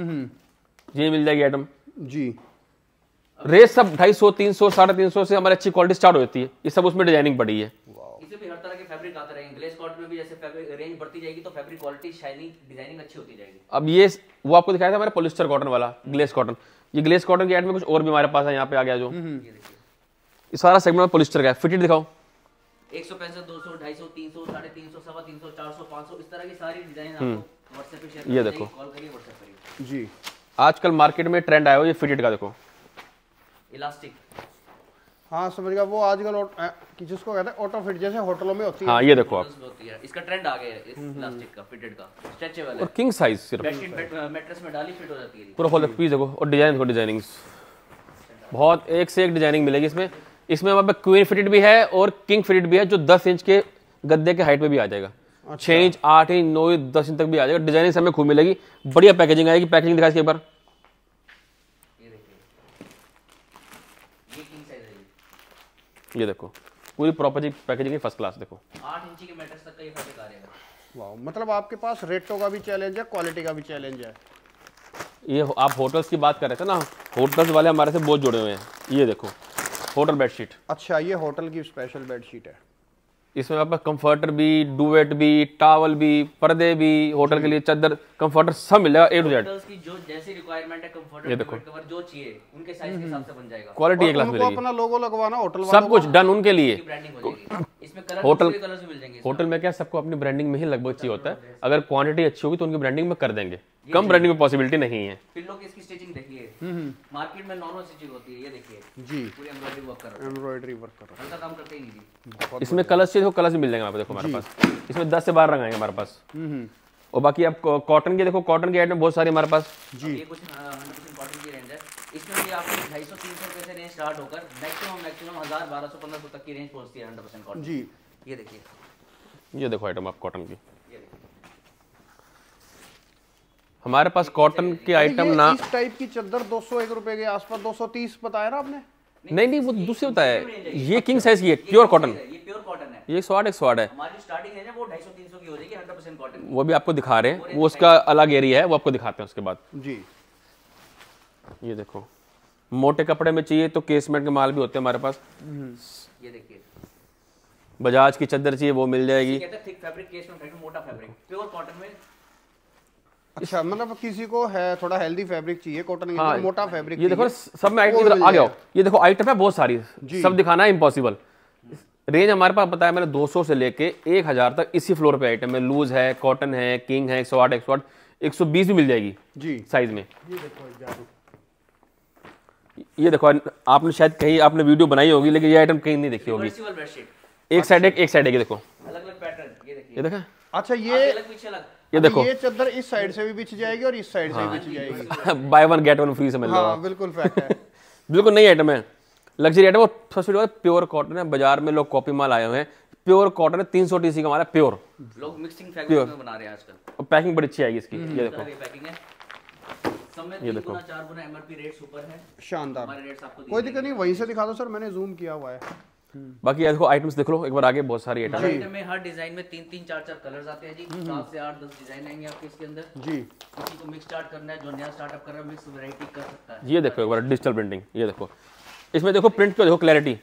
ये मिल जाएगी आइटम जी। रेट सब 250, 300, 350 से हमारी अच्छी क्वालिटी स्टार्ट होती है। ये सब उसमें डिजाइनिंग बढ़ी है। इसमें भी हर तरह के फैब्रिक आते रहेंगे। ग्लेस कॉटन में भी जैसे फैब्रिक रेंज बढ़ती जाएगी तो फैब्रिक क्वालिटी, शाइनिंग, डिजाइनिंग अच्छी होती जाएगी। अब ये वो आपको दिखाया था हमारा पॉलिस्टर कॉटन वाला, ग्लेस कॉटन। ये ग्लेस कॉटन के ऐड में कुछ और भी हमारे पास है, यहाँ पे आ गया जो ये सारा सेगमेंट में पॉलिस्टर का है। फिटेड दिखाओ, 165, 200, 250, 300, 350, 350, 400, 500 इस तरह की सारी डिजाइन आपको व्हाट्सएप पे शेयर ये देखो, कॉल करिए, व्हाट्सएप करिए जी। आजकल मार्केट में ट्रेंड आया हो ये फिटेड का, देखो इलास्टिक। हाँ समझ गया, वो आजकल जिसको कहते हैं ऑटो फिट, जैसे होटलों में होती है। हाँ ये देखो आप, इसका ट्रेंड आ गया है इस इलास्टिक का, फिटेड का, स्ट्रेचेबल है और किंग साइज सिर्फ, बेडशीट मैट्रेस में डाली फिट हो जाती है पूरा फुल पीस देखो। और डिजाइन देखो, डिजाइनिंग बहुत एक से एक डिजाइनिंग मिलेगी इसमें। इसमें हमारे पास क्वीन फिटेड भी है और किंग फिटेड भी है, जो 10 इंच के गद्दे के हाइट में भी आ जाएगा। 6 इंच, 8 इंच, 9 इंच, 10 इंच तक भी आ जाएगा। डिजाइनिंग हमें खूब मिलेगी, बढ़िया पैकेजिंग आएगी। पैकेजिंग दिखा एक बार, ये देखो पूरी प्रॉपर पैकेजिंग फर्स्ट क्लास। देखो 8 इंची के मैट्रेस तक का ये फैब्रिक आ रहेगा। वाह, मतलब आपके पास रेटों का भी चैलेंज है, क्वालिटी का भी चैलेंज है। ये आप होटल्स की बात कर रहे थे ना, होटल्स वाले हमारे से बहुत जुड़े हुए हैं। ये देखो होटल बेडशीट। अच्छा, ये होटल की स्पेशल बेडशीट है। इसमें आपका कंफर्टर भी, डुवेट भी, टॉवल भी, पर्दे भी, होटल के लिए चादर, कंफर्टर सब मिलेगा ए टू जेड। होटल्स की जो जैसी रिक्वायरमेंट है, कंफर्टर, ये देखो कवर जो चाहिए उनके साइज के हिसाब से बन जाएगा। क्वालिटी एक क्लास उनको मिलेगी, अपना लोगो लगवाना होटल सब कुछ डन उनके लिए। ब्रांडिंग हो जाएगी इसमें, कलर होटल कलर्स भी मिल जाएंगे। होटल में क्या सबको अपनी ब्रांडिंग में ही लगभग चाहिए होता है। अगर क्वांटिटी अच्छी होगी तो उनकी ब्रांडिंग में कर देंगे। कम रनिंग में पॉसिबिलिटी नहीं है। पिल्लो की इसकी स्टिचिंग देखिए, मार्केट में नॉर्मल स्टिचिंग होती है, ये देखिए जी, पूरी एम्ब्रॉयडरी वर्क कर रहा है, एम्ब्रॉयडरी वर्क कर रहा है, हल्का काम करते ही नहीं जी। इसमें कलर्स चाहिए तो कलर्स भी मिल जाएंगे आपको, देखो हमारे पास इसमें 10 से 12 रंग आएंगे हमारे पास। और बाकी आप कॉटन के देखो, कॉटन के आइटम बहुत सारे हमारे पास जी। ये कुछ 100% कॉटन की रेंज है, इसमें भी आपको 250-300 रुपए से रेंज स्टार्ट होकर मैक्सिमम 1000, 1200-1500 तक की रेंज पहुंचती है 100% कॉटन जी। ये देखिए, ये देखो आइटम आप कॉटन की, हमारे पास कॉटन के आइटम ना, इस टाइप की चादर 201 रुपए के आसपास, 230 बताया ना आपने? नहीं वो दूसरे बताया, ये किंग साइज की है, प्योर कॉटन, ये प्योर कॉटन है, ये 100 है। हमारी स्टार्टिंग है ना वो 250-300 की हो जाएगी 100% कॉटन। वो भी आपको दिखा रहे हैं, वो उसका अलग एरिया है, वो आपको दिखाते हैं उसके बाद जी। ये देखो, मोटे कपड़े में चाहिए तो केसमेंट के माल भी होते हैं हमारे पास। ये देखिए, बजाज की चादर चाहिए वो मिल जाएगी। कहते हैं थिक फैब्रिक, केसमेंट मोटा फैब्रिक, प्योर कॉटन में। अच्छा, मतलब किसी को है थोड़ा हेल्दी फैब्रिक चाहिए कॉटन के, हाँ, मोटा फैब्रिक। ये देखो सब में आइटम आ गया, ये देखो आइटम है बहुत सारी, सब दिखाना है इम्पॉसिबल। रेंज हमारे पास बताया मैंने 200 से लेके 1000 तक इसी फ्लोर पे आइटम है। लूज है, कॉटन है, किंग है, 108, 108, 120 भी मिल जाएगी जी साइज में। ये देखो आपने शायद कहीं आपने वीडियो बनाई होगी, लेकिन ये आइटम कहीं नहीं देखी होगी। एक साइड एक साइड है, ये देखो अलग अलग पैटर्न, ये देखिए, ये देखा। अच्छा, ये अलग पीछे अलग, ये देखो, ये चादर इस साइड से भी बिछ जाएगी और इस साइड से भी बिछ जाएगी, बाय 1 गेट 1 फ्री से मिल रहा है। हाँ, बिल्कुल फैक्ट है। बिल्कुल नई आइटम है, लग्जरी आइटम। वो फर्स्ट प्योर कॉटन है, बाजार में लोग कॉपी माल आए हुए हैं, प्योर कॉटन है, 300 TC का माल है, प्योर। लोग मिक्सिंग फैब्रिक में बना रहे हैं आजकल, और पैकिंग बड़ी अच्छी आएगी इसकी। ये देखो पैकिंग है, ये देखो 4 गुना एमआरपी रेट सुपर है, शानदार। हमारे रेट्स आपको कोई दिक्कत नहीं, वहीं से दिखा दो सर, मैंने जूम किया हुआ है। बाकी ये देखो आइटम्स देख लो एक बार, आगे बहुत सारी आइटम में हर डिजाइन में 3-3, 4-4 कलर्स आते हैं जी। 7 से 8-10 डिजाइन आएंगे आपके इसके अंदर जी। किसी को मिक्स स्टार्ट करना है, जो नया स्टार्टअप कर रहा है, मिक्स वैरायटी कर सकता है। ये देखो एक बार डिजिटल प्रिंटिंग, ये देखो इसमें देखो प्रिंट को देखो, क्लैरिटी।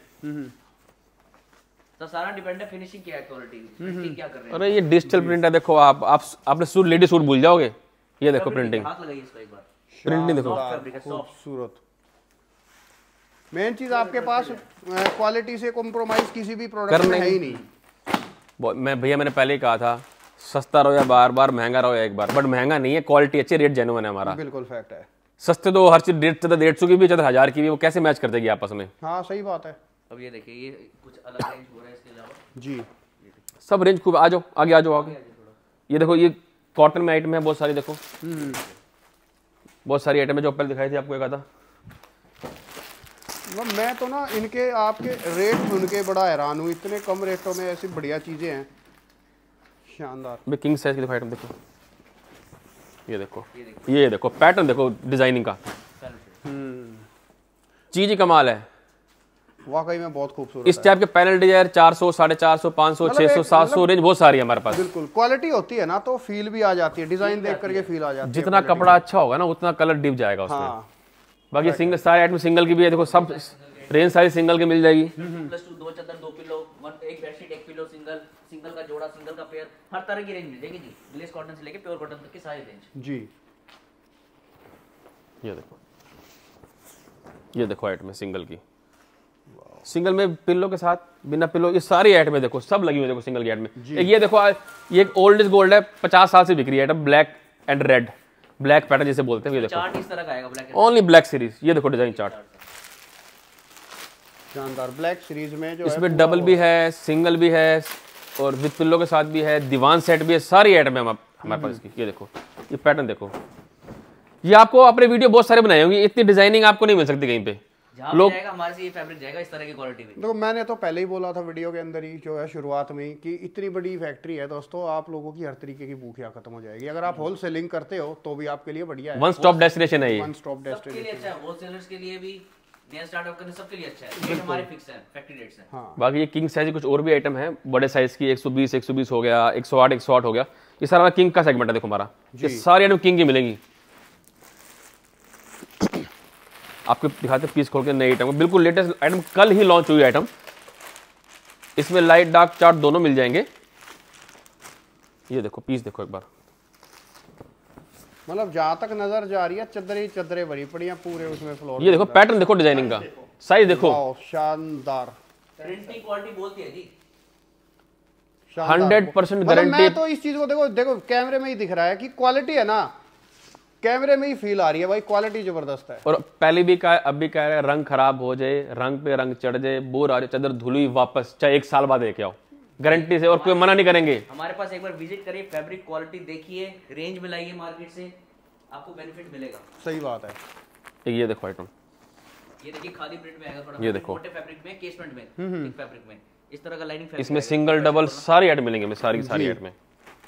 तो सारा डिपेंड है फिनिशिंग क्या है, क्वालिटी प्रिंटिंग क्या कर रहे हैं। अरे ये डिजिटल प्रिंट है, देखो आपने सूट, लेडी सूट भूल जाओगे। ये देखो प्रिंटिंग, हाथ लगाइए इसको एक बार, प्रिंटिंग देखो, खूबसूरत। मेन चीज आपके पास क्वालिटी से कॉम्प्रोमाइज किसी भी प्रोडक्ट में है ही नहीं। मैं भैया मैंने पहले ही कहा था, सस्ता रहो या बार बार, महंगा रहो या एक बार, बट महंगा नहीं है, क्वालिटी अच्छी, रेट जेन्युइन है हमारा। बिल्कुल फैक्ट है। सस्ते तो हर चीज 150 की भी, 1000 की भी, वो कैसे मैच कर देगी आपस में। हाँ सही बात है। अब ये देखिए, ये कुछ अलग रेंज हो रहा है इसके अलावा जी, सब रेंज खूब। आ जाओ आगे, आ जाओ आगे। ये देखो ये कॉटन में आइटम है बहुत सारी, देखो बहुत सारी आइटम है जो पहले दिखाई थी आपको, एक आधा। मैं तो ना इनके आपके रेट सुन के बड़ा हैरान हूँ, इतने कम रेटों में ऐसी बढ़िया चीजें हैं, शानदार। मैं किंग साइज की देखो आइटम, देखो ये देखो, ये देखो पैटर्न देखो, डिजाइनिंग का चीज ही कमाल है वाकई में, बहुत खूबसूरत। इस टाइप के पैनल डिजाइन 400, 450, 500, 600, 700 रेंज बहुत सारी है हमारे पास। बिल्कुल क्वालिटी होती है ना, तो फील भी आ जाती है, डिजाइन देख करके फील आ जाती है। जितना कपड़ा अच्छा होगा ना उतना कलर डिप जाएगा उसमें। हाँ। बाकी सिंगल, सारे आइटम सिंगल की भी है, देखो सब रेंज सारी सिंगल की मिल जाएगी। +2 2 चादर 2 पिलो, एक बेडशीट 1 पिलो, सिंगल का जोड़ा, सिंगल का पेयर, हर तरह की रेंज मिल जाएगी जी। ग्लेस कॉटन से लेके प्योर कॉटन तक की सारी रेंज जी। ये देखो, ये देखो आइटम है सिंगल की, सिंगल में पिल्लो के साथ, बिना पिल्लो, ये सारी आइटम है देखो, सब लगी हुई देखो सिंगल की आइटम में। ये देखो, ये एक ओल्ड इज गोल्ड है, 50 साल से बिक रही है item, black and red, black pattern जिसे बोलते हैं। ये देखो चार्ट इस तरह का आएगा, ब्लैक ओनली ब्लैक सीरीज। ये देखो डिजाइन चार्ट, शानदार ब्लैक सीरीज में जो इसमें डबल भी है, सिंगल भी है, और विद पिल्लो के साथ भी है, दीवान सेट भी है, सारी आइटम है हमारे पास की। ये देखो ये पैटर्न देखो, ये आपको अपने वीडियो बहुत सारे बनाए होंगे, इतनी डिजाइनिंग आपको नहीं मिल सकती कहीं पे। लोग हमारे से ये फैब्रिक जाएगा इस तरह की क्वालिटी में। देखो मैंने तो पहले ही बोला था वीडियो के अंदर ही, जो है शुरुआत में, कि इतनी बड़ी फैक्ट्री है दोस्तों, आप लोगों की हर तरीके की भूखिया खत्म हो जाएगी। अगर आप होलसेलिंग करते हो तो भी आपके लिए बढ़िया है, वन स्टॉप डेस्टिनेशन है ये, वन स्टॉप सबके लिए अच्छा है, होलसेलर्स के लिए भी, नया स्टार्टअप करने सबके लिए अच्छा है। रेट हमारे फिक्स है, फैक्ट्री रेट्स हैं। हाँ। बाकी ये किंग साइज कुछ और भी आइटम है बड़े साइज की, 120 120 हो गया, 108 108 हो गया, ये सारा किंग का सेगमेंट है। देखो हमारा ये सारी आइटम किंग की मिलेंगी आपको। दिखाते पीस खोल के नई आइटम, बिल्कुल लेटेस्ट आइटम, कल ही लॉन्च हुई आइटम। इसमें लाइट डार्क चार्ट दोनों मिल जाएंगे। ये देखो पीस देखो एक बार, मतलब जहां तक नजर जा रही है चद्दरें भरी पड़ी हैं पूरे उसमें फ्लोर। ये देखो पैटर्न देखो, डिजाइनिंग का साइज देखो, शानदार। प्रिंटिंग क्वालिटी बोलती है जी, 100% गारंटी। मैं तो इस चीज को देखो कैमरे में ही दिख रहा है कि क्वालिटी है ना, कैमरे में ही फील आ रही है भाई, क्वालिटी जबरदस्त है। और पहले भी कहा, अब भी कह रहे हैं, रंग खराब हो जाए, रंग पे रंग चढ़ जाए, बोर आ जाए, चादर धुली वापस चाहे 1 साल बाद लेके आओ, गारंटी से, और कोई मना नहीं करेंगे। हमारे पास एक बार विजिट करिए, फैब्रिक क्वालिटी देखिए, रेंज में लाइए मार्केट से, आपको बेनिफिट मिलेगा। सही बात है। ये देखो आइटम, ये देखिए खादी प्रिंट में आएगा, थोड़ा ये देखो मोटे फैब्रिक में, केसमेंट में, थिक फैब्रिक में, इस तरह का लाइनिंग फैब्रिक, इसमें सिंगल डबल सारी ऐड मिलेंगे, सारी ऐड में।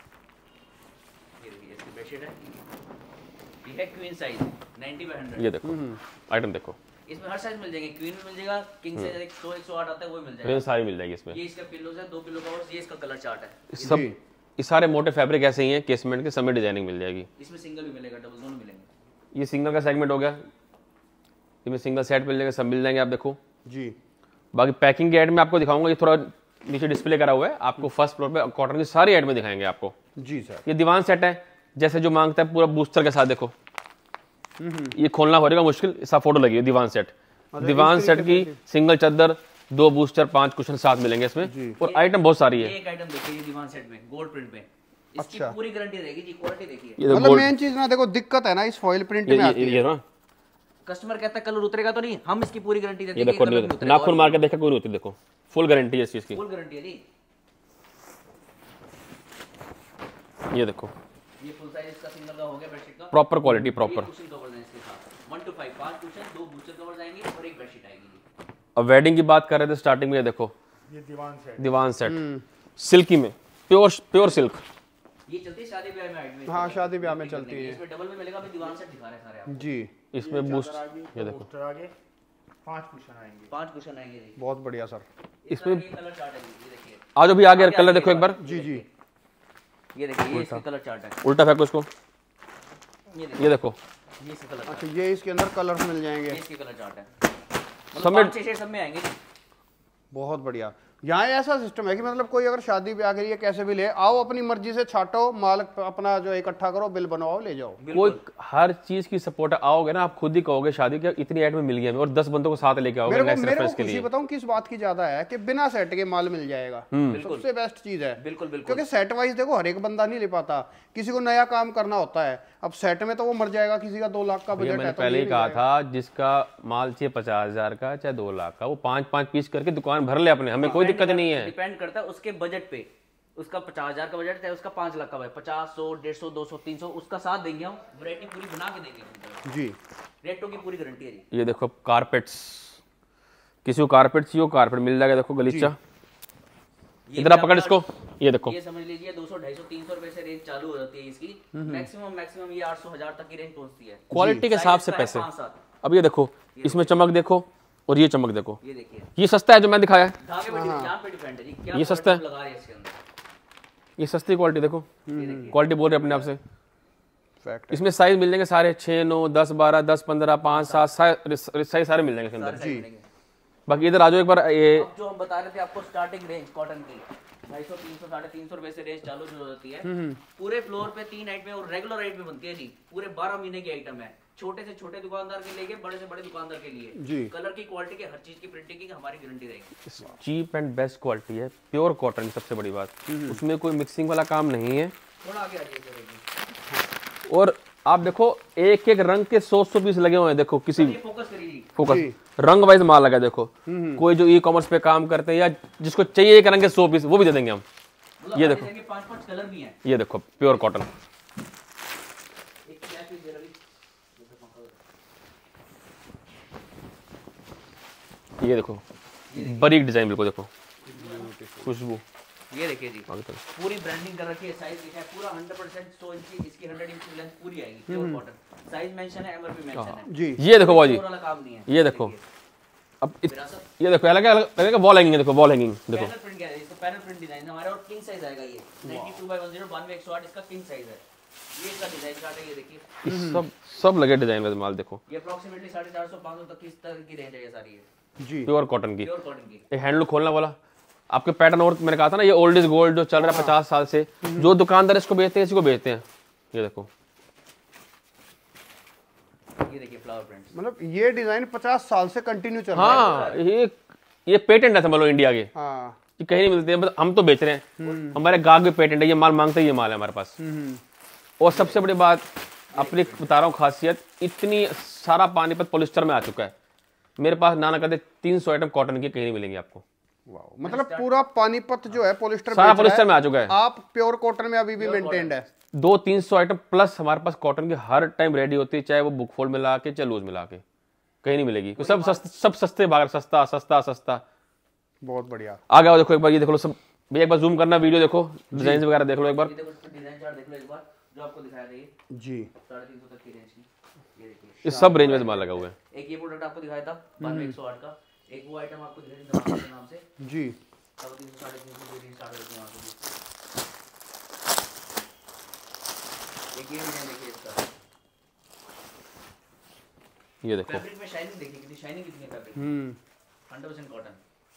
ये देखिए इसकी बेडशीट है, ये है क्वीन साइज 90 बाय 100। ये देखो आइटम देखो, इसमें हर साइज मिल जाएंगे, क्वीन में मिल जाएगा, किंग साइज 100 108 आता है वो मिल जाएगा, ये सारी मिल जाएगी इसमें। ये इसका पिलोज है, 2 पिलो कवर्स, ये इसका कलर चार्ट है। सब ये सारे मोटे फैब्रिक ऐसे ही हैं, केसमेंट के समय डिजाइनिंग मिल जाएगी। इसमें सिंगल भी मिलेगा, डबल दोनों मिलेंगे। ये सिंगल का सेगमेंट हो गया, इसमें सिंगल सेट मिल जाएगा, सब मिल जाएंगे, आप देखो जी। बाकी पैकिंग के ऐड में आपको दिखाऊंगा, ये थोड़ा नीचे डिस्प्ले करा हुआ है, आपको फर्स्ट फ्लोर पे कॉटन की सारी ऐड में दिखाएंगे आपको। जी सर। ये दीवान सेट है, जैसे जो मांगता है पूरा बूस्टर के साथ, देखो ये खोलना हो जाएगा मुश्किल, ऐसा फोटो लगी है दीवान सेट। दीवान सेट की सिंगल चादर, 2 बूस्टर, 5 कुशन साथ मिलेंगे इसमें, और आइटम बहुत सारी है। एक आइटम देखिए दीवान सेट में गोल्ड प्रिंट में, इसकी पूरी गारंटी रहेगी जी, क्वालिटी देखिए। मतलब मेन चीज ना देखो, दिक्कत है ना इस फॉइल प्रिंट में आती है। ये ना कस्टमर कहता है कलर उतरेगा तो नहीं, हम इसकी पूरी गारंटी देते ये हैं। देखो नाखून मार के देखा कोई नहीं होती, देखो फुल गारंटी है इस चीज की, फुल गारंटी है जी। ये देखो ये फुल साइज इसका सिंगल का हो गया बेडशीट का, proper quality, proper. Cushion cover है इसके साथ 1 to 5, 5 कुशन, 2 बूस्टर कवर आएंगे और एक बेडशीट आएगी। अब वेडिंग की बात कर रहे थे स्टार्टिंग में, ये देखो ये दीवान सेट सिल्की में, प्योर सिल्क। ये चलती है शादी ब्याह में, आइटम। हाँ शादी ब्याह में चलती है। इसमें डबल में मिलेगा, अभी दीवान सेट दिखा रहे हैं सारे आपको जी। इसमें बूस्ट, ये देखो पोस्टर आगे 5 कुशन आएंगे, 5 कुशन आएंगे जी। बहुत बढ़िया सर। इसमें ये कलर चार्ट है जी, ये देखिए। आज अभी आगे कलर देखो एक बार, जी जी। ये देखिए, ये इसका कलर चार्ट है, उल्टा फेंको इसको, ये देखो ये इसका कलर, अच्छा ये इसके अंदर कलर्स मिल जाएंगे, ये इसके कलर चार्ट है, सब में 5-6 शेड सब में आएंगे जी। बहुत बढ़िया। यहाँ ऐसा सिस्टम है कि मतलब कोई अगर शादी ब्याह के लिए कैसे भी ले आओ, अपनी मर्जी से छाटो माल, अपना जो इकट्ठा करो, बिल बनवाओ, ले जाओ। कोई हर चीज की सपोर्ट, आओगे ना आप खुद ही कहोगे शादी की इतनी ऐड में मिल गया, और 10 बंदों को साथ लेके आओगे नेक्स्ट रेफरेंस के लिए। बताऊं किस बात की ज्यादा है कि बिना सेट के माल मिल जाएगा, सबसे बेस्ट चीज है। बिल्कुल बिल्कुल, क्योंकि सेट वाइज देखो हर एक बंदा नहीं ले पाता, किसी को नया काम करना होता है। अब सेट में तो वो मर जाएगा, किसी का 2 लाख का बजट है, मैंने तो पहले ही कहा था, जिसका माल चाहिए 50,000 का चाहे 2 लाख का, वो 5-5 पीस करके दुकान भर ले अपने, हमें कोई दिक्कत नहीं है। डिपेंड करता है उसके बजट पे, उसका 50,000 का बजट है, उसका 5 लाख का बजट, 50, 100, 150, 200, 300 उसका साथ देंगे हम, वैरायटी पूरी बना के देंगे जी। रेटों की पूरी गारंटी है जी। ये देखो कारपेट्स, किसी को कारपेट चाहिए कारपेट मिल जाएगा, देखो गलीचा, इधर आप पकड़ इसको, ये देखो ये समझ लीजिए 200, 250, 300 रुपए से रेंज चालू हो जाती है इसकी, मैक्सिमम ये 800, 1000 तक की रेंज पहुंचती है क्वालिटी के हिसाब से पैसे। अब ये देखो, इसमें चमक देखो, और ये चमक देखो, ये देखिए, ये सस्ता है जो मैं दिखाया है, धागे पे यहाँ पे डिपेंड है जी, क्या ये सस्ता है, लगा रहे हैं इसके अंदर, ये सस्ती क्वालिटी देखो, क्वालिटी बोल रहे अपने आप से। फैक्ट। इसमें साइज मिल जाएंगे सारे 6, 9, 10, 12, 10, 15, 5, 7 साइज सारे मिल जाएंगे इसके अंदर जी। बाकी इधर आ जाओ एक बार, ये अब जो हम बता रहे थे आपको स्टार्टिंग रेंज कॉटन की 250, 300, 350 रुपए से रेंज चालू जो होती है, पूरे फ्लोर पे 3 आइटम और रेगुलर रेट में बनती है जी, पूरे 12 महीने की आइटम है, छोटे से छोटे दुकानदार के लिए, बड़े से बड़े दुकानदार के लिए जी। कलर की क्वालिटी की, हर चीज की प्रिंटिंग की हमारी गारंटी रहेगी। चीप एंड बेस्ट क्वालिटी है, प्योर कॉटन की सबसे बड़ी बात, उसमें कोई मिक्सिंग वाला काम नहीं है। थोड़ा आगे आ जाइए, और आप देखो एक एक रंग के 100 पीस लगे हुए हैं, देखो किसी फोकस करिए, फोकस रंग वाइज माल लगा, देखो कोई जो ई कॉमर्स पे काम करते हैं या जिसको चाहिए एक रंग के 100 पीस वो भी दे देंगे हम। ये देखो 5-5 कलर भी हैं, ये देखो प्योर कॉटन, ये देखो बारीक डिजाइन बिल्कुल, देखो खुशबू, ये देखिए जी पूरी ब्रांडिंग कर रखी है, साइज लिखा है पूरा 100% 100 इंच इसकी 100 इंच लेंथ पूरी आएगी, प्योर कॉटन, साइज मेंशन है, एमआरपी मेंशन है जी। ये देखो बाजी, वाला काम नहीं है, ये देखो अब ये देखो अलग अलग वॉल हैंगिंग, देखो वॉल हैंगिंग देखो, पैनल प्रिंट क्या है, इसका पैनल प्रिंट डिजाइन हमारे, और किंग साइज आएगा ये 92/10 92/108 इसका किंग साइज है, ये इसका डिजाइन चार्ट है, ये देखिए सब लगे डिजाइन वाले माल, देखो ये अप्रोक्सीमेटली 450-500 तक की इस तरह की रेंज है, ये सारी है जी प्योर कॉटन की। प्योर कॉटन की ये हैंडलूम खोलना वाला आपके पैटर्न, और मैंने कहा था ना ये ओल्ड इज गोल्ड जो चल रहा है 50 साल से, जो दुकानदार इसको बेचते हैं इसी को बेचते हैं। ये देखो, ये देखिए फ्लावर प्रिंट्स, मतलब ये डिजाइन 50 साल से कंटिन्यू चल रहा हाँ ये पेटेंट है समझ लो इंडिया के, है। हाँ ये कहीं नहीं मिलते हैं, हम तो बेच रहे हैं, हमारे गाहक भी पेटेंट है, ये माल मांगते ही ये माल है हमारे पास। और सबसे बड़ी बात अपनी बता रहा हूँ खासियत, इतनी सारा पानीपत पॉलिस्टर में आ चुका है मेरे पास, ना करते 300 आइटम कॉटन के कहीं नहीं मिलेंगे आपको। वाह, मतलब पूरा पानीपत जो है पॉलिस्टर सारा पॉलिस्टर में आ चुका है। आप प्योर कॉटन में अभी भी मेंटेन्ड है। 200-300 आइटम प्लस हमारे पास कॉटन की हर टाइम रेडी होती है, चाहे वो बुक फोल्ड मिला के चाहे लूज मिला के, कहीं नहीं मिलेगी। सब सस्ते भाग, सस्ता सस्ता सस्ता। बहुत बढ़िया। आ गया देखो एक बार, ये देख लो सब भैया, एक बार जूम करना वीडियो देखो, डिजाइन वगैरह देख लो एक बार। डिजाइन चार्ट देख लो एक बार जो आपको दिखाया था, ये जी 350 तक की रेंज की, ये देखिए ये सब रेंज में माल लगा हुआ है। एक ये प्रोडक्ट आपको दिखाया था 108 का, एक वो आइटम आपको दिखाया था दमाका के नाम से जी 350 350 की रेंज स्टार्ट होती है वहां से। एक ये डिजाइन देखिए इसका, ये देखो फैब्रिक में शाइनिंग देखिए कितनी शाइनिंग, कितनी है फैब्रिक 100% कॉटन।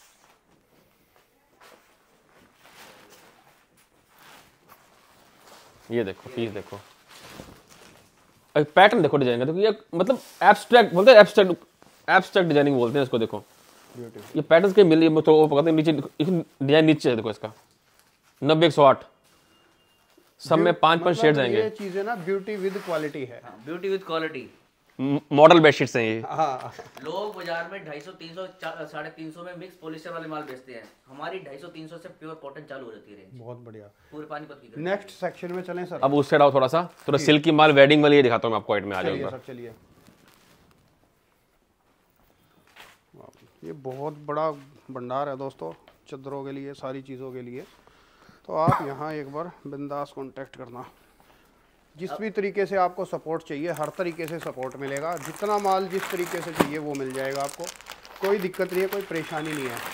ये देखो पीस देखो, पैटर्न देखो डिजाइन का, देखो ये मतलब एब्स्ट्रैक्ट बोलते हैं, एब्स्ट्रैक्ट डिजाइनिंग बोलते हैं इसको। देखो ये पैटर्न्स के मिल तो वो पकड़ते हैं नीचे, डिजाइन नीचे है देखो इसका 90-108 सब में 5-5 शेड्स आएंगे। ये चीजें ना ब्यूटी विद क्वालिटी है। Beauty with quality, model bedsheets हैं ये। लोग बाजार में 250, 300, 350 में मिक्स पॉलिस्टर वाले माल बेचते हैं, हमारी 250-300 से प्योर कॉटन चालू हो जाती है रेंज। बहुत बढ़िया। पूरे पानीपत की। नेक्स्ट सेक्शन में चलें सर। अब उस साइड आओ थोड़ा सा, थोड़ा सिल्की माल वेडिंग वाली ये दिखाता हूँ मैं आपको, आइट में आ चलिए जाऊंगा। सर चलिए। ये बहुत बड़ा भंडार है दोस्तों चद्दरों के लिए, सारी चीज़ों के लिए। तो आप यहाँ एक बार बिंदास कांटेक्ट करना, जिस भी तरीके से आपको सपोर्ट चाहिए हर तरीके से सपोर्ट मिलेगा, जितना माल जिस तरीके से चाहिए वो मिल जाएगा आपको, कोई दिक्कत नहीं है, कोई परेशानी नहीं है।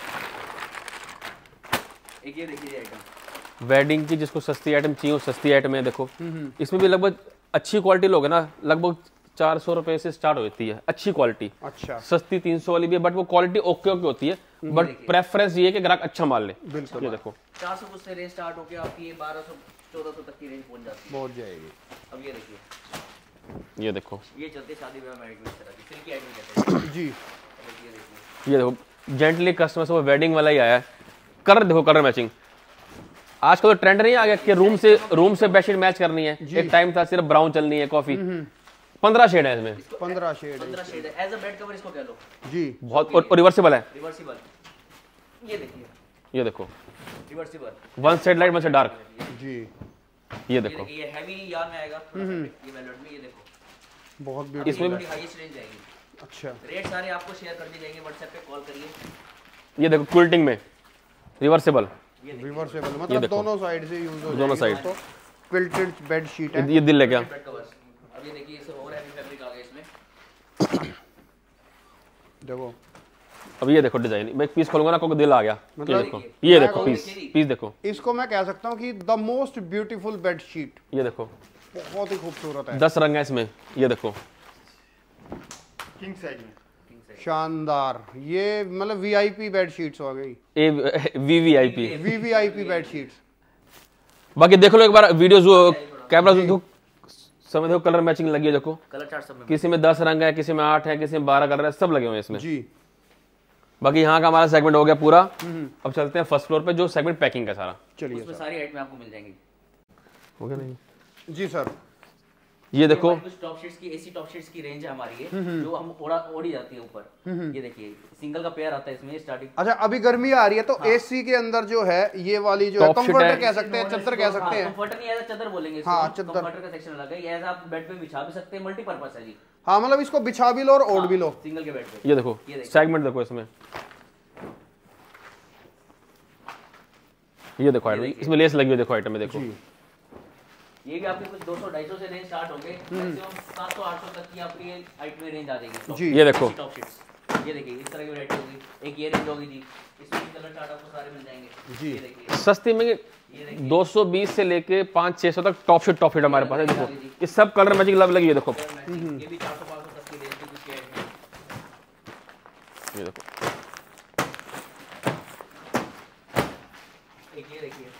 एक ये देखिए आइटम वेडिंग की जिसको सस्ती आइटम चाहिए वो सस्ती आइटम है। देखो इसमें भी लगभग अच्छी क्वालिटी लोगे ना, लगभग 400 रुपए से स्टार्ट होती है अच्छी क्वालिटी। अच्छा, सस्ती 300 वाली भी है, बट वो क्वालिटी ओके होती है, बट प्रेफरेंस ये है कि ग्राहक अच्छा माल ले। बिल्कुल। ये देखो 400 से रेंज स्टार्ट होके आपकी ये 1200-1400 तक की रेंज पहुंच जाती है, पहुंच जाएगी। अब ये देखिए, ये देखो ये चलते शादी ब्याह में आइटम इस तरह की सिल्की आइटम कहते हैं जी। अब ये देखिए, ये देखो जेंटली कस्टमर से वो वेडिंग वाला ही आया है। कलर देखो, कलर मैचिंग आजकल तो ट्रेंड नहीं आ गया कि रूम से बेडशीट मैच करनी है। एक टाइम था सिर्फ ब्राउन चलनी है, कॉफी 15 शेड है इसमें, 15 शेड है एज अ बेड कवर इसको कह लो जी। बहुत और रिवर्सिबल है। रिवर्सिबल, ये देखिए ये देखो reversible, one side light one side dark. जी ये देखो ये हैवी यार्न में आएगा थोड़ा सा, ये वेलवेट में, ये देखो बहुत ब्यूटी। इसमें बड़ी हाईएस्ट रेंज आएगी। अच्छा, रेट सारे आपको शेयर कर दी जाएंगे, व्हाट्सएप पे कॉल करिए। ये देखो क्विल्टिंग में रिवर्सिबल, रिवर्सेबल मतलब दोनों साइड से यूज हो दोनों जाएगी। साइड। तो क्विल्टेड बेड शीट है। ये दिल ले गया। बेड कवर्स, अब ये देखिए इससे ओवर हैवी फैब्रिक आ गया इसमें, देखो अब ये देखो डिजाइन, मैं एक पीस खोलूंगा ना कोई दिल आ गया। मतलब ये देखो, ये देखो पीस देखो, इसको मैं कह सकता हूँ कि the most beautiful bed sheet. ये देखो बहुत ही खूबसूरत है। 10 रंग है इसमें। ये देखो किंग साइज में शानदार, ये मतलब वीआईपी बेड शीट्स हो गई, वीवीआईपी वीवीआईपी बेड शीट्स। बाकी देख लो एक बार वीडियो कैमरा देखो, समझ देखो कलर मैचिंग लगी है। देखो कलर चार्ट सब में, किसी में 10 रंग है, किसी में 8 है, किसी में 12 कलर है, सब लगे हुए हैं इसमें जी। बाकी यहाँ का हमारा सेगमेंट हो गया पूरा। अब चलते हैं फर्स्ट फ्लोर पे जो सेगमेंट पैकिंग का सारा। चलिए उसमें सारी आइटम आपको मिल जाएंगी। हो गया नहीं? जी सर। ये देखो कुछ टॉप शीट्स की, एसी टॉप शीट्स की रेंज है हमारी ये, जो हम ओढ़ी जाती है ऊपर। ये देखिए सिंगल का पेयर आता है इसमें स्टार्टिंग। अच्छा, अभी गर्मी आ रही है तो एसी के अंदर जो है ये वाली जो है कंफर्टर कह सकते हैं, चद्दर कह सकते हैं। कंफर्टर नहीं एज चादर बोलेंगे इसको। हाँ, चद्दर। कंफर्टर का सेक्शन अलग है, ये एज आप बेड पे बिछा भी सकते हैं, मल्टीपर्पज है जी। हाँ, मतलब इसको बिछा भी लो और ओढ़ भी लो। सिंगल के बेड पे ये देखो सेगमेंट देखो इसमें। ये देखो आइटम, इसमें लेस लगी हुई देखो आइटम में देखो। ये भी आपके कुछ 200-250 से रेंज स्टार्ट होंगे, मैक्सिमम 700-800 तक की आपकी आइटम में रेंज आ जाएगी जी। ये देखो टॉप शीट्स, ये देखिए इस तरह की वैरायटी होगी। एक ये रेंज होगी जी, इसमें भी कलर चार्ट आपको सारे मिल जाएंगे जी। ये देखिए सस्ती में 220 से लेके 500-600 तक टॉप शीट हमारे पास है। देखो ये सब कलर मैचिंग लगी है। देखो ये भी 400-500 तक की रेंज की कुछ है। ये देखो एक ये देखिए,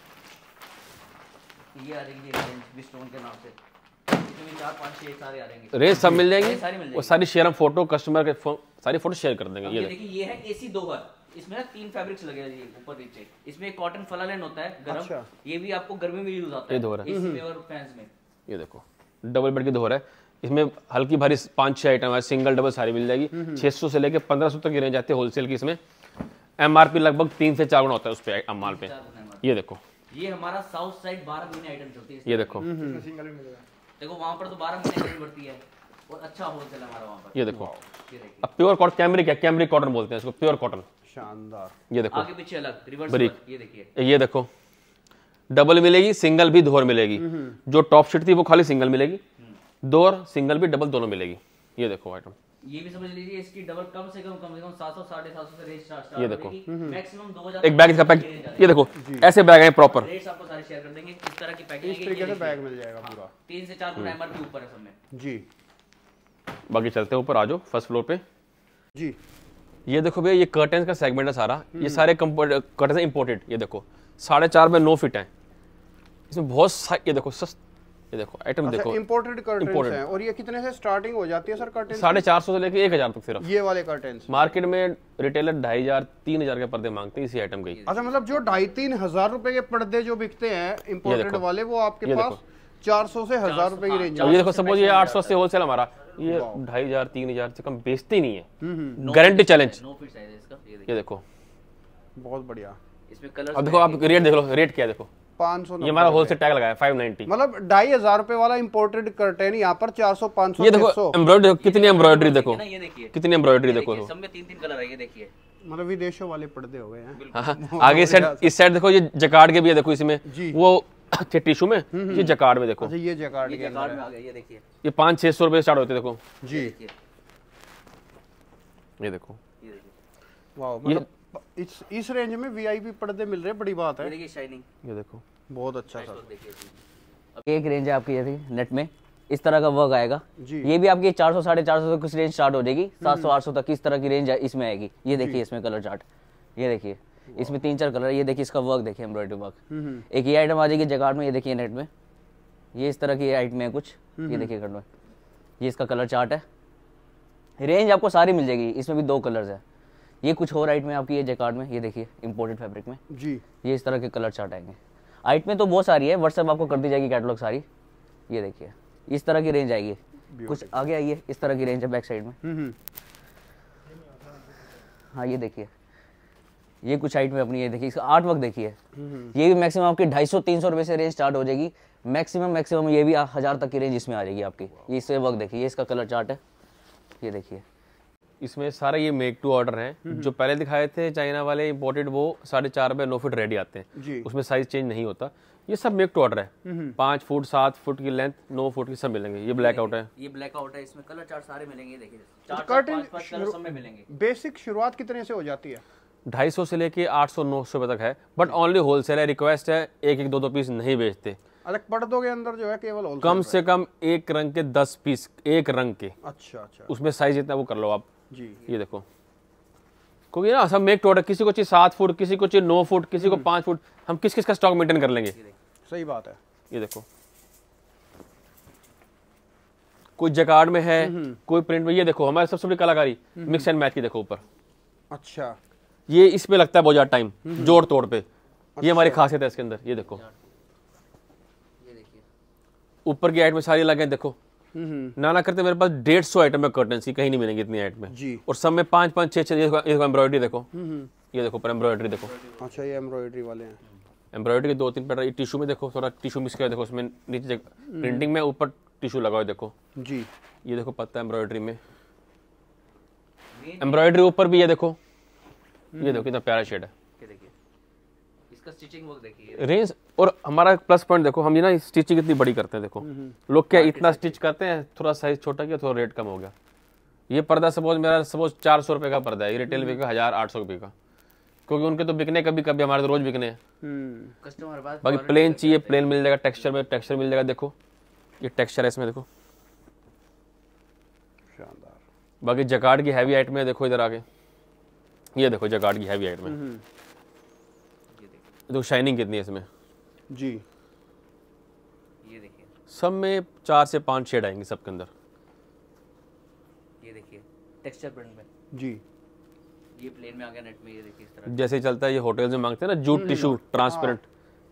ये आ जाएगी रेंज बिस्टोन के नाम से, इसमें भी 4-5 शेड सारे आ जाएंगे। रेंज सब मिल जाएंगी, सारी मिल जाएंगी। वो सारी शेयर हम फोटो कस्टमर के सारी फोटो शेयर कर देंगे। ये देखिए ये है एसी 2 बार, इसमें ना 3 फैब्रिक्स लगे हैं जी ऊपर नीचे। इसमें एक कॉटन फलालेन होता है गरम। अच्छा। ये भी आपको गर्मी में यूज आता ये है दो है। एसी में और फैंस में। ये देखो डबल बेड की दोहर है, इसमें हल्की भारी 5-6 आइटम है, सिंगल डबल सारी मिल जाएगी। 600 से लेके 1500 तक की रेंज आती है होलसेल की। इसमें MRP लगभग 3 से 4 गुना होता है उस पे माल पे। ये देखो, ये हमारा साउथ साइड 12 महीने आइटम चलती है। ये देखो, देखो वहाँ पर तो 12 महीने आइटम बढ़ती है और अच्छा होलसेल हमारा वहाँ पर। ये देखो, ये देखिए, अब प्योर कॉटन, कैमरिक है, कैमरिक कॉटन बोलते हैं इसको, प्योर कॉटन। शानदार। ये देखो, आगे पीछे अलग रिवर्स, ये देखिए, ये देखो, डबल मिलेगी, सिंगल भी दोहर मिलेगी। जो टॉप शीट थी वो खाली सिंगल मिलेगी, दोहर सिंगल भी डबल दोनों मिलेगी। ये देखो आइटम, ये भी समझ लीजिए इसकी डबल कम से कम 700 750 से रेंज स्टार्ट ये देखो, मैक्सिमम 2000। एक बैग का पैक, ये देखो ऐसे बैग है प्रॉपर। रेट्स आपको सारे शेयर कर देंगे, इस तरह की पैकिंग इस तरीके से बैग मिल जाएगा पूरा। 3 से 4 गुना MRP ऊपर है सब में जी। बाकी चलते हैं ऊपर, आ जाओ फर्स्ट फ्लोर पे जी। ये देखो भैया, ये कर्टन्स का सेगमेंट है सारा, ये सारे कर्टन्स इंपोर्टेड। ये देखो 4.5 बाय 9 फीट है, इसमें बहुत ये देखो ये देखो आइटम देखो, इंपोर्टेड कर्टेन्स हैं। और ये कितने से स्टार्टिंग हो जाती है सर कर्टेन्स? 450 से लेके 1000 तक सिर्फ। ये वाले कर्टेन्स मार्केट में रिटेलर 2500-3000 के पर्दे मांगते हैं इसी आइटम के। अच्छा, मतलब जो 2,500-3 हजार रुपए के पर्दे जो बिकते हैं इंपोर्टेड वाले, वो आपके पास 400 से 1000 रुपए की रेंज। ये देखो सपोज ये 800 से होलसेल हमारा, ये 2500-3000 से कम बेचते ही नहीं है। Guarantee challenge. 9 फीट साइज है इसका। ये देखो, बहुत बढ़िया। इसमें कलर अब देखो आप रेट देख लो, रेट क्या है देखो, 500। ये हमारा होलसेल टैग लगाया है 590, मतलब 2500 रुपए वाला इंपोर्टेड कर्टेन यहाँ पर 400-500। ये देखो एम्ब्रॉयडरी, कितनी एम्ब्रॉयडरी देखो, ये देखिए कितनी एम्ब्रॉयडरी देखो, सब में 3-3 कलर है। ये देखिए, मतलब विदेशों वाले पर्दे हो गए हैं। हाँ, आगे इस साइड देखो, ये जकार्ड के भी है देखो, इसमें वो टिश्यू में, ये जकार्ड में देखो। अच्छा, ये जैकार्ड के अंदर में आ गया। ये देखिए, ये 500-600 रुपए स्टार्ट होते हैं देखो जी। ये देखो, ये देखिए, वाह, मतलब इस रेंज में VIP पर्दे मिल रहे हैं, बड़ी बात ये है। देखिए शाइनिंग, ये देखो, बहुत अच्छा सर। देखिए अब एक रेंज है आपकी, ये देखिए नेट में इस तरह का वर्क आएगा जी। ये भी आपकी 400-450 से कुछ रेंज स्टार्ट हो जाएगी, 700-800 तक इस तरह की रेंज इसमें आएगी। ये देखिए इसमें कलर चार्ट, ये देखिए इसमें 3-4 कलर। ये देखिए इसका वर्क देखिए, एम्ब्रॉयडरी वर्क। एक ये आइटम आ जाएगी जगार्ड में, ये देखिए नेट में, ये इस तरह की आइटम है कुछ। ये देखिए कलर में, ये इसका कलर चार्ट है। रेंज आपको सारी मिल जाएगी, इसमें भी 2 कलर्स है। ये कुछ और आइटम है आपकी, ये जैकार्ड में, ये देखिए इंपोर्टेड फैब्रिक में जी। ये इस तरह के कलर चार्ट आएंगे। आइटम में तो बहुत सारी है, व्हाट्सएप आपको कर दी जाएगी कैटलॉग सारी। ये देखिए इस तरह की रेंज आएगी, कुछ आगे आइए, इस तरह की रेंज है बैक साइड में। हाँ ये देखिए, ये कुछ आइटम अपनी, ये देखिए इसका आर्ट वर्क देखिए। ये भी मैक्सिमम आपकी 250-300 रुपए से रेंज स्टार्ट हो जाएगी, मैक्सिमम ये भी 1000 तक की रेंज इसमें आ जाएगी आपकी। ये इससे वर्क देखिए, ये इसका कलर चार्ट है, ये देखिए। इसमें सारा ये मेक टू ऑर्डर है। जो पहले दिखाए थे चाइना वाले इंपोर्टेड, वो 4.5 बाय 9 फीट रेडी आते हैं, उसमें साइज चेंज नहीं होता। ये सब मेक टू ऑर्डर है, 5 फुट 7 फुट की लेंथ, 9 फुट की सब मिलेंगे। ये ब्लैक आउट है, ये ब्लैक आउट है, इसमें कलर चार्ट सारे मिलेंगे। देखिए कर्टेन 4-5 कलर सब में मिलेंगे। बेसिक शुरुआत कितने से हो जाती है? 250 से लेके 800-900 रुपए तक है, बट ओनली होलसेल है। रिक्वेस्ट है 1-1 2-2 पीस नहीं बेचते। अच्छा, पर्दों के अंदर जो है केवल होलसेल कम से कम एक रंग के 10 पीस, एक रंग के। अच्छा, उसमें साइज जितना वो कर लो आप जी। ये देखो, क्योंकि ना सब मेक टू ऑर्डर, किसी को चाहिए 7 फुट, किसी को चाहिए 9 फुट, किसी को 5 फुट। हम किस का स्टॉक मेंटेन कर लेंगे? सही बात है। ये देखो, कोई जैकार्ड में है, कोई प्रिंट में। ये देखो हमारे सबसे बड़ी कलाकारी मिक्स एंड मैच की, देखो ऊपर। अच्छा, ये इसमें लगता है बहुत ज्यादा टाइम, जोड़ तोड़ पे। ये हमारी खासियत है इसके अंदर। ये देखो ऊपर की आइटम सारी अलग है। देखो ना करते मेरे पास 150 आइटम है कर्टन की, कहीं नहीं मिलेंगी इतनी आइटम में। और सब में 5-5 6-6। एम्ब्रॉयडरी देखो, ये देखो पर एम्ब्रॉयडरी देखो। अच्छा, ये एम्ब्रॉयडरी वाले हैं। एम्ब्रॉयडरी के 2-3 पैटर्न। टिश्यू में देखो, थोड़ा टिश्यू मिक्स किया, देखो उसमें नीचे प्रिंटिंग में, ऊपर टिश्यू लगा हुआ है देखो जी। ये देखो पत्ता एम्ब्रॉयडरी में, एम्ब्रॉयडरी ऊपर भी है देखो। ये देखो कितना प्यारा शेड है। इसका स्टिचिंग वर्क देखिए, रेंज। और हमारा प्लस पॉइंट देखो, हम ये ना स्टिचिंग इतनी बड़ी करते हैं। देखो लोग क्या इतना स्टिच करते हैं, थोड़ा साइज छोटा किया, थोड़ा रेट कम हो गया। ये पर्दा सपोज मेरा 400 रुपए का पर्दा है, ये रिटेल बिकेगा 1800 रुपए का, क्योंकि उनके तो बिकने कभी कभी, हमारे तो रोज बिकने हैं। कस्टमर बात। बाकी प्लेन चाहिए, प्लेन मिल जाएगा। टेक्सचर में टेक्सचर मिल जाएगा। देखो ये टेक्सचर है इसमें, देखो शानदार। बाकी जकार्ड की हैवी आइटम है। देखो इधर आगे, ये देखो जकार्ड की हैवी आइटम है। देखो शाइनिंग कितनी है इसमें जी। ये देखिए, सब में 4 से 5 शेड आएंगे सबके अंदर। ये देखिए टेक्सचर प्रिंट में जी। ये प्लेन में आ गया नेट में। ये देखिए इस तरह जैसे ही चलता है, ये होटल में मांगते हैं ना जूट टिश्यू ट्रांसपेरेंट,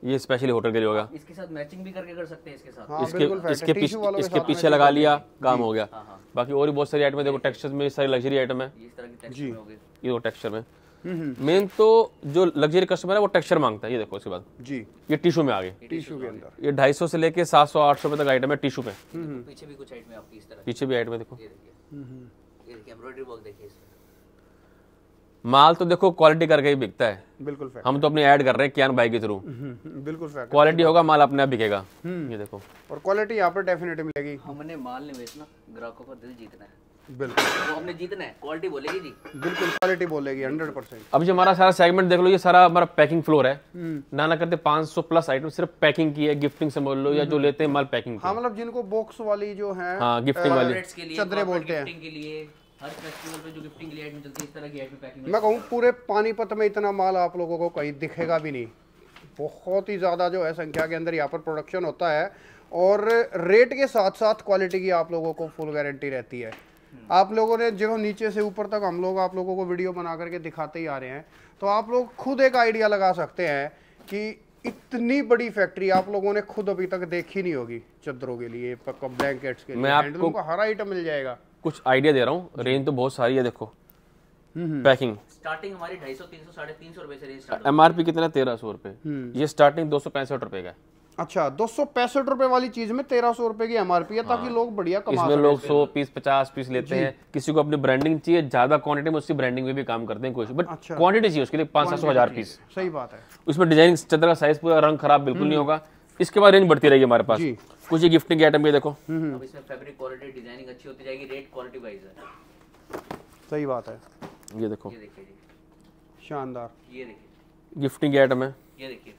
ये स्पेशली होटल के लिए होगा। इसके साथ मैचिंग भी करके कर सकते हैं इसके साथ। हाँ, इसके बिल्कुल फैक्ट है। इसके टिश्यू वालों के इसके साथ पीछे में लगा भी लिया, करते काम हो गया। बाकी और भी बहुत सारी आइटम है, देखो टेक्सचर्स में सारी लग्जरी आइटम है, ये इस तरह की टेक्सचर में हो गए। ये वो टेक्सचर में मेन तो जो लग्जरी कस्टमर है वो टेक्सचर मांगता है। ये देखो उसके बाद जी ये टिश्यू में आ गए, टिश्यू के अंदर ये 250 से लेके 700-800 रुपए तक आइटम है टिश्यू में। पीछे भी कुछ आइटम है आपकी इस तरह। पीछे भी आइटम है देखो, ये देखिए एम्ब्रॉयडरी वर्क देखिए इसमें। माल तो देखो क्वालिटी करके ही बिकता है। बिल्कुल फैक्ट, हम तो अपनी ऐड कर रहे हैं कियान भाई के थ्रू, बिल्कुल फैक्ट। क्वालिटी होगा माल अपने आप बिकेगा। ये देखो और क्वालिटी यहाँ पर डेफिनेटली मिलेगी। हमने माल नहीं बेचना, ग्राहकों का दिल जीतना है। बिल्कुल वो हमने जीतना है, क्वालिटी बोलेगी जी। बिल्कुल क्वालिटी बोलेगी 100%। अब जो हमारा सारा सेगमेंट देख लो, ये सारा हमारा पैकिंग फ्लोर है। ना करते 500 प्लस आइटम सिर्फ पैकिंग की है, गिफ्टिंग से बोल लो या जो लेते हैं माल पैकिंग हाँ मतलब जिनको बॉक्स वाली जो है, हाँ गिफ्टिंग वाली कॉर्पोरेट्स के लिए, चदरे बोलते हैं, गिफ्टिंग के लिए, हर फेस्टिवल पे जो गिफ्टिंग के लिए आइटम चलती है इस तरह की आइटम पैकिंग। मैं कहूँ पूरे पानीपत में इतना माल आप लोगों को कहीं दिखेगा भी नहीं। बहुत ही ज़्यादा जो है संख्या के अंदर यहाँ पर प्रोडक्शन होता है और रेट के साथ साथ क्वालिटी की आप लोगों को फुल गारंटी रहती है। आप लोगों ने जो नीचे से ऊपर तक हम लोग आप लोगों को वीडियो बना करके दिखाते ही आ रहे हैं, तो आप लोग खुद एक आइडिया लगा सकते हैं कि इतनी बड़ी फैक्ट्री आप लोगों ने खुद अभी तक देखी नहीं होगी। चद्दरों के लिए, ब्लैंकेट्स के लिए, हैंडलूम का हर आइटम मिल जाएगा। कुछ आइडिया दे रहा हूँ, रेंज तो बहुत सारी है। देखो पैकिंग स्टार्टिंग हमारी 250, 300, 350 रुपए से रेंज स्टार्ट। MRP कितना है? 1300 रुपए। ये स्टार्टिंग 265 रुपए का है। अच्छा 265 रुपए वाली चीज में 1300 रुपए की MRP है, ताकि लोग बढ़िया कमा इसमें लोग 100 पीस 50 पीस लेते हैं। किसी को अपनी ब्रांडिंग चाहिए ज्यादा क्वांटिटी में, उसकी ब्रांडिंग में भी काम करते हैं कुछ, बट क्वांटिटी चाहिए उसके लिए 500-1000 पीस। सही बात है। उसमें डिजाइन चद्दर का साइज पूरा रंग खराब बिल्कुल नहीं होगा। इसके बाद रेंज बढ़ती रहेगी हमारे पास। कुछ ये गिफ्टिंग के आइटम भी देखो, अब इसमें फैब्रिक क्वालिटी, डिजाइनिंग अच्छी होती जाएगी, रेट क्वालिटी वाइज है। सही बात है। ये देखो, ये देखिए जी, शानदार। ये देखिए, गिफ्टिंग के आइटम है। ये देखिए,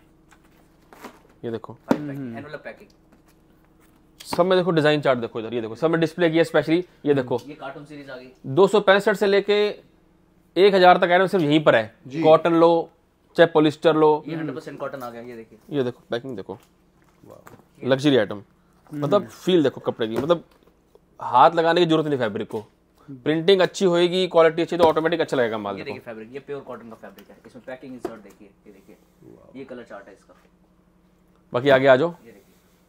ये देखो एनवेलप पैकिंग। सब में देखो डिजाइन चार्ट देखो इधर, ये देखो सब में डिस्प्ले किया स्पेशली। ये देखो ये कार्टून सीरीज आ गई। 265 से लेके 1000 तक आइटम सिर्फ यहीं पर है। कॉटन लो चाहे पॉलिस्टर लो, ये 100% कॉटन आ गया। ये देखिए, ये देखो पैकिंग देखो, लग्जरी आइटम। मतलब फील देखो कपड़े की, मतलब हाथ लगाने की जरूरत नहीं फैब्रिक को। प्रिंटिंग अच्छी होएगी, क्वालिटी अच्छी, तो ऑटोमेटिक अच्छा लगेगा माल। ये देखो देखिए फैब्रिक, ये प्योर कॉटन का फैब्रिक है। इसमें पैकिंग इंसर्ट देखिए, ये देखिए, ये कलर चार्ट है इसका। बाकी आगे आ जाओ। ये देखिए,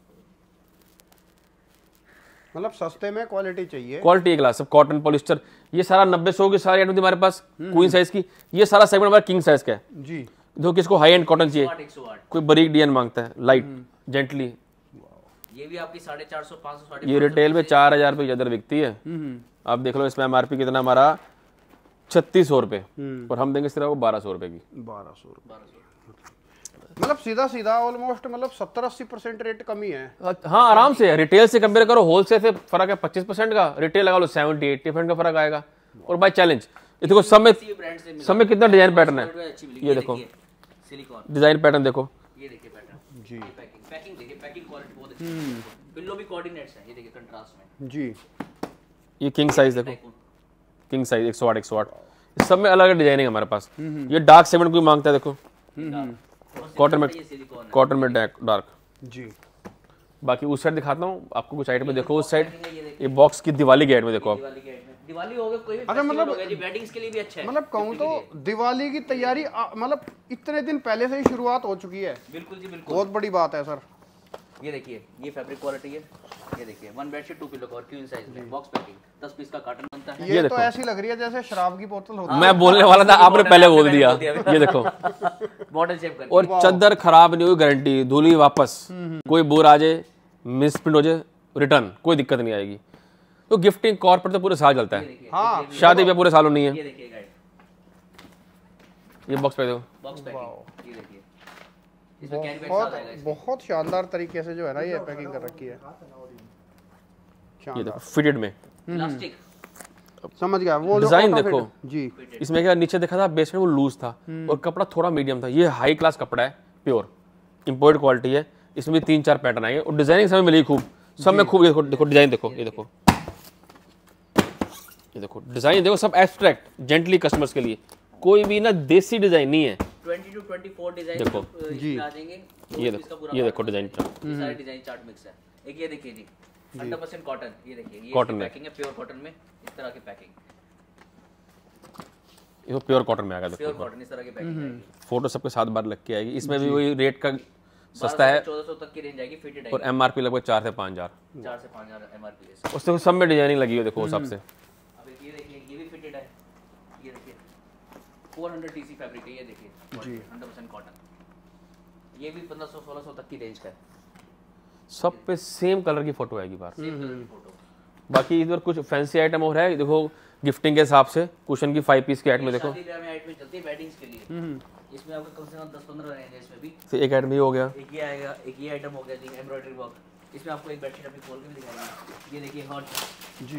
मतलब सस्ते में क्वालिटी चाहिए, क्वालिटी क्लास, सब कॉटन पॉलिस्टर। ये सारा 90-100 की सारी आइटम थी हमारे पास क्वीन साइज की। ये सारा सेगमेंट हमारा किंग साइज का है जी। जो किसको हाई एंड कॉटन चाहिए, 108 कोई बारीक डिजाइन मांगता है, लाइट जेंटली। ये भी आपकी 450, 500, ये रिटेल में 4000 रुपये चादर बिकती है। आप देख लो इसमें MRP कितना हमारा 3600 रुपये, और हम देंगे सिर्फ 1200 रुपये की। 1200 मतलब सीधा सीधा ऑलमोस्ट मतलब 70-80% रेट कमी है। हाँ आराम से, रिटेल से कंपेयर करो, होलसेल से फर्क है 25% का, रिटेल लगा लो 70-80% का फर्क आएगा। और बाय चैलेंज ये देखो सब में कितना डिजाइन पैटर्न है। ये देखो सिलिकॉन डिजाइन पैटर्न देखो, ये देखिए पैटर्न जी। पैकिंग देखिए, पैकिंग क्वालिटी बहुत अच्छी है। पिल्लो भी कोऑर्डिनेट्स है, ये देखिए कंट्रास्ट में जी। ये किंग साइज देखो, किंग साइज 108 इस सब में अलग अलग डिजाइनिंग है हमारे पास। ये डार्क सेगमेंट कोई मांगता है देखो, कॉटन में डार्क जी। बाकी उस साइड दिखाता हूँ आपको कुछ आइटम में। देखो उस साइड ये बॉक्स की दिवाली के आइटम में देखो आप। दिवाली हो गया, कोई भी अच्छा मतलब वेडिंग्स के लिए भी अच्छा है। मतलब कहूँ तो दिवाली की तैयारी मतलब इतने दिन पहले से ही शुरुआत हो चुकी है। बिल्कुल जी बिल्कुल, बहुत बड़ी बात है सर। ये देखिए, ये फैब्रिक क्वालिटी है। ये देखिए 1 bedsheet 2 pillow cover queen size में, बॉक्स पैकिंग, 10 पीस का कार्टन बनता है। ये तो ऐसी लग रही है जैसे शराब की बोतल होती है। मैं बोलने वाला था, आपने पहले बोल दिया। ये देखो बॉटल शेप करके, और चद्दर खराब नहीं हुई, गारंटी, धुली वापस, कोई बोर आ जाए, मिस प्रिंट हो जाए, रिटर्न, कोई दिक्कत नहीं आएगी। तो गिफ्टिंग कॉर्पोरेट तो पूरे साल चलता है। हाँ शादी पे पूरे सालों नहीं है। ये देखिए गाइड, ये बॉक्स पे देखो, बॉक्स पैकिंग, ये देखिए, इसमें कैरी बैग साथ आएगा इसमें। बहुत शानदार तरीके से जो है ना ये पैकिंग कर रखी है। ये देखो फिटेड में, प्लास्टिक, समझ गया वो डिजाइन देखो जी। इसमें क्या नीचे देखा था बेस में वो लूज था और कपड़ा थोड़ा मीडियम था। ये हाई क्लास कपड़ा है, प्योर इंपोर्टेड क्वालिटी है। इसमें भी 3-4 पैटर्न आएंगे और डिजाइनिंग समय मिली खूब, सब में खूब। देखो डिजाइन देखो, ये देखो, ये देखो डिजाइन देखो, सब एब्स्ट्रैक्ट जेंटली कस्टमर्स के लिए, कोई भी ना देसी डिजाइन नहीं है। 20 to 24 डिजाइन देखो जी। आ जाएंगे। ये देखो, ये देखो डिजाइन चार्ट, सारे डिजाइन चार्ट मिक्स है। एक ये देखिए जी 100% कॉटन, ये देखिए, ये कॉटन में पैकिंग है, प्योर कॉटन में इस तरह की पैकिंग। ये तो प्योर कॉटन में आएगा, प्योर देखो कॉटन इस तरह की पैकिंग आएगी। फोटो सबके साथ बार लग के आएगी। इसमें भी वही रेट का सस्ता है 1400 तक की रेंज आएगी, फिटेड और एमआरपी लगभग 4 से 5 हज़ार। 4 से 5000 एमआरपी है। उससे सब में डिजाइनिंग लगी हुई देखो उस हिसाब से। अब एक ये देखिए, ये भी फिटेड है, ये देखिए 400 टीसी फैब्रिक है, ये देखिए जी 100% कॉटन। ये भी 1500-1600 तक की रेंज का है। सब पे सेम कलर की फोटो आएगी बाहर। सेम कलर की फोटो। बाकी इधर कुछ फैंसी आइटम और है, देखो गिफ्टिंग के हिसाब से कुशन की 5 पीस की आइटम में देखो। शादी ब्याह में आइटम चलती है वेडिंग्स के लिए। इसमें आपको कम से कम 10-15 रेंज है इसमें भी। तो एक आइटम ये हो गया, एक ये आएगा, एक ये आइटम हो गया जी एम्ब्रॉयडरी वर्क। इसमें आपको एक बेडशीट अभी खोल के भी दिखाएंगे। ये देखिए हॉट जी,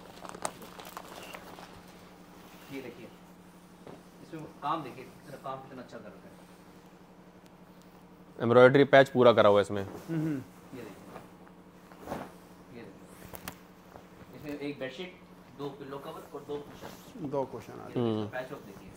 ये देखिए इसमें काम देखिए कितना काम कितना अच्छा कर रखा है। एम्ब्रॉयडरी पैच पूरा करा हुआ है इसमें। ये देखिए, ये देखिए इसमें एक बेडशीट, 2 पिलो कवर और 2 कुशन। 2 क्वेश्चन आ पैच वर्क देखिए,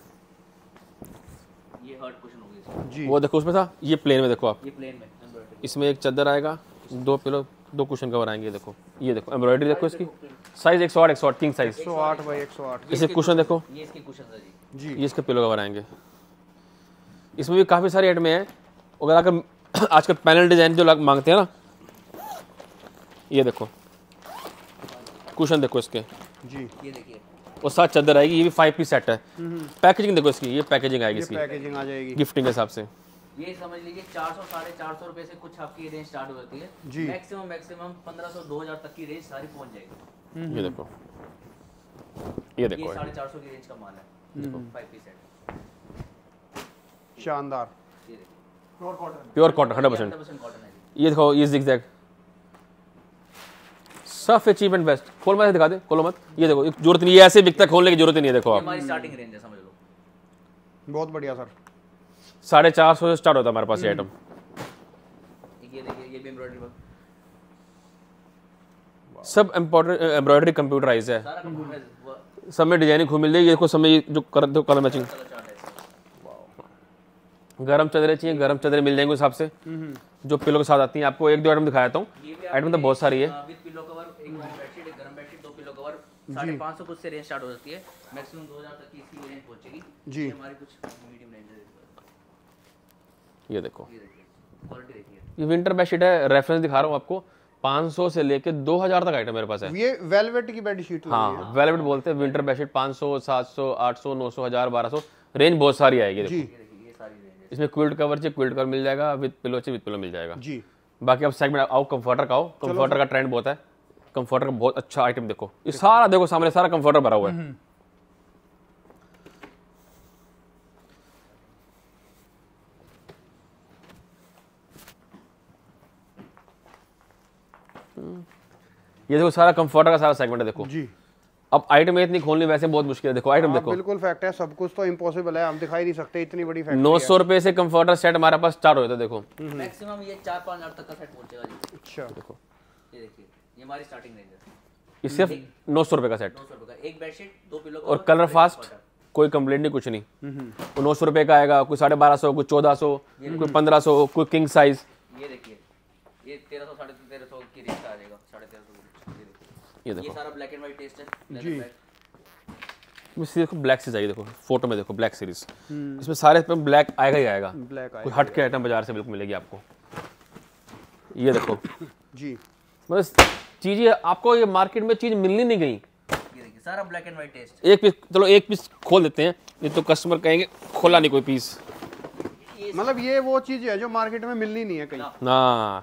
ये हर्ट कुशन हो गया जी। वो देखो उसमें था, ये प्लेन में देखो आप, ये प्लेन में एम्ब्रॉयडरी। इसमें एक चादर आएगा, 2 पिलो 2 कुशन कवर आएंगे। देखो ये देखो एम्ब्रॉयडरी देखो, इसकी साइज 108 किंग साइज, 108 बाई 108। इसे कुशन देखो, ये इसके कुशन है जी। जी, ये इसके पिलो कवर आएंगे। इसमें भी काफ़ी सारी आइटमें हैं। अगर आकर आजकल पैनल डिजाइन जो मांगते हैं ना, ये देखो कुशन देखो इसके, जी, ये देखिए और साथ चादर आएगी। ये भी 5 पीस सेट है। पैकेजिंग देखो इसकी, ये पैकेजिंग आएगी ये इसकी पैकेजिंग आ जाएगी गिफ्टिंग के हिसाब से। ये समझ लीजिए 400-450 रुपए से कुछ आपकी रेंज स्टार्ट हो जाती है। जी। मैक्सिमम 1500-2000 तक की रेंज सारी पहुंच जाएगी। ये देखो, ये ये देखो 450 की रेंज का माल है। देखो 5 पीस सेट, शानदार। ये देखिए प्योर कॉटन 100%। 100% कॉटन है जी। ये देखो, ये जिगजैग सब चीप एंड बेस्ट। खोल मत दिखा दे, खोलो मत। ये देखो, जरूरत नहीं, ये ऐसे बिकता है, खोलने की जरूरत ही नहीं है। देखो ये आप, हमारी स्टार्टिंग रेंज है, समझ लो। बहुत बढ़िया सर। 450 से स्टार्ट होता है हमारे पास ये आइटम। ये देखिए, ये भी एम्ब्रॉयडरी वर्क, सब एम्ब्रॉयडरी कंप्यूटराइज है, सारा कंप्यूटर सब में डिजाइनिंग खूब मिल जाएगी। ये देखो सब में ये जो कलर मैचिंग, कलर चार्ट है इसका। गरम चादरें चाहिए, गरम चादरें मिल जाएंगे उस हिसाब से जो पिलो के साथ आती हैं। आपको 1-2 आइटम दिखाया था, ये भी आइटम तो बहुत सारी है। विद पिलो कवर, एक वार्म बेडशीट, एक गरम बेडशीट, 2 पिलो कवर, 550 कुछ से रेंज स्टार्ट हो जाती है। मैक्सिमम 2000 तक की इसकी रेंज पहुंचेगी जी। ये हमारी कुछ मीडियम रेंज है। ये देखो, ये देखिए क्वालिटी देखिए, ये विंटर बेडशीट है, रेफरेंस दिखा रहा हूँ आपको। 500 से लेके 2000 तक आइटम मेरे पास है। ये वेलवेट की बेडशीट लगी है। हाँ, वेलवेट बोलते हैं विंटर बेडशीट। 500, 700, 800, 900, 1000, 1200 रेंज बहुत सारी आएगी। देखो जी, ये देखिए ये सारी रेंज है। इसमें क्विल्ट कवर चाहिए, क्विल्ट कवर मिल जाएगा, विद पिलो चाहिए, विद पिलो मिल जाएगा। जी, बाकी अब सेगमेंट आओ, कंफर्टर का आओ। कंफर्टर का ट्रेंड बहुत है, कंफर्टर का बहुत अच्छा आइटम देखो। ये सारा देखो सामने, सारा कंफर्टर भरा हुआ है। ये देखो सारा कंफर्टर का सारा सेगमेंट है देखो। जी। अब आइटम इतनी खोलनी वैसे बहुत मुश्किल है। देखो आइटम हाँ, देखो, बिल्कुल फैक्ट है, सब कुछ तो इम्पॉसिबल है, हम दिखाई नहीं सकते, इतनी बड़ी फैक्ट 900 रुपए से कंफर्टर सेट हमारे पास स्टार्ट होता है। देखो मैक्सिमम ये 4-5 हज़ार तक का सेट पहुंचेगा जी। अच्छा, देखो, ये देखिए, ये हमारी स्टार्टिंग रेंज है। ये सिर्फ 900 रुपए का सेट 900 रुपए का एक बेडशीट, 2 पिलो और कलर फास्ट, कोई कंप्लेंट नहीं, कुछ नहीं। वो 900 रुपए का आएगा, कोई 1250, कोई 1400, कोई 1500, कोई किंग साइज। ये देखिए, ये 1300-1350 की रेंज का आ जाएगा, 1350। ये ये देखो, सारा ब्लैक एंड व्हाइट टेस्ट है। जी। इसमें देखो ब्लैक सीरीज आई, देखो फोटो में देखो ब्लैक सीरीज। इसमें सारे पे ब्लैक आएगा ही आएगा, ब्लैक कोई हट के आइटम बाजार से बिल्कुल मिलेगी आपको। ये देखो, जी, बस चीज़ आपको ये मार्केट में चीज़ मिलनी नहीं गई। ये देखिए सारा ब्लैक एंड व्हाइट टेस्ट। एक पीस, चलो एक पीस खोल देते हैं, ये तो कस्टमर कहेंगे खोला नहीं कोई पीस मतलब ये वो चीज है जो मार्केट में मिलनी नहीं है कहीं। ना।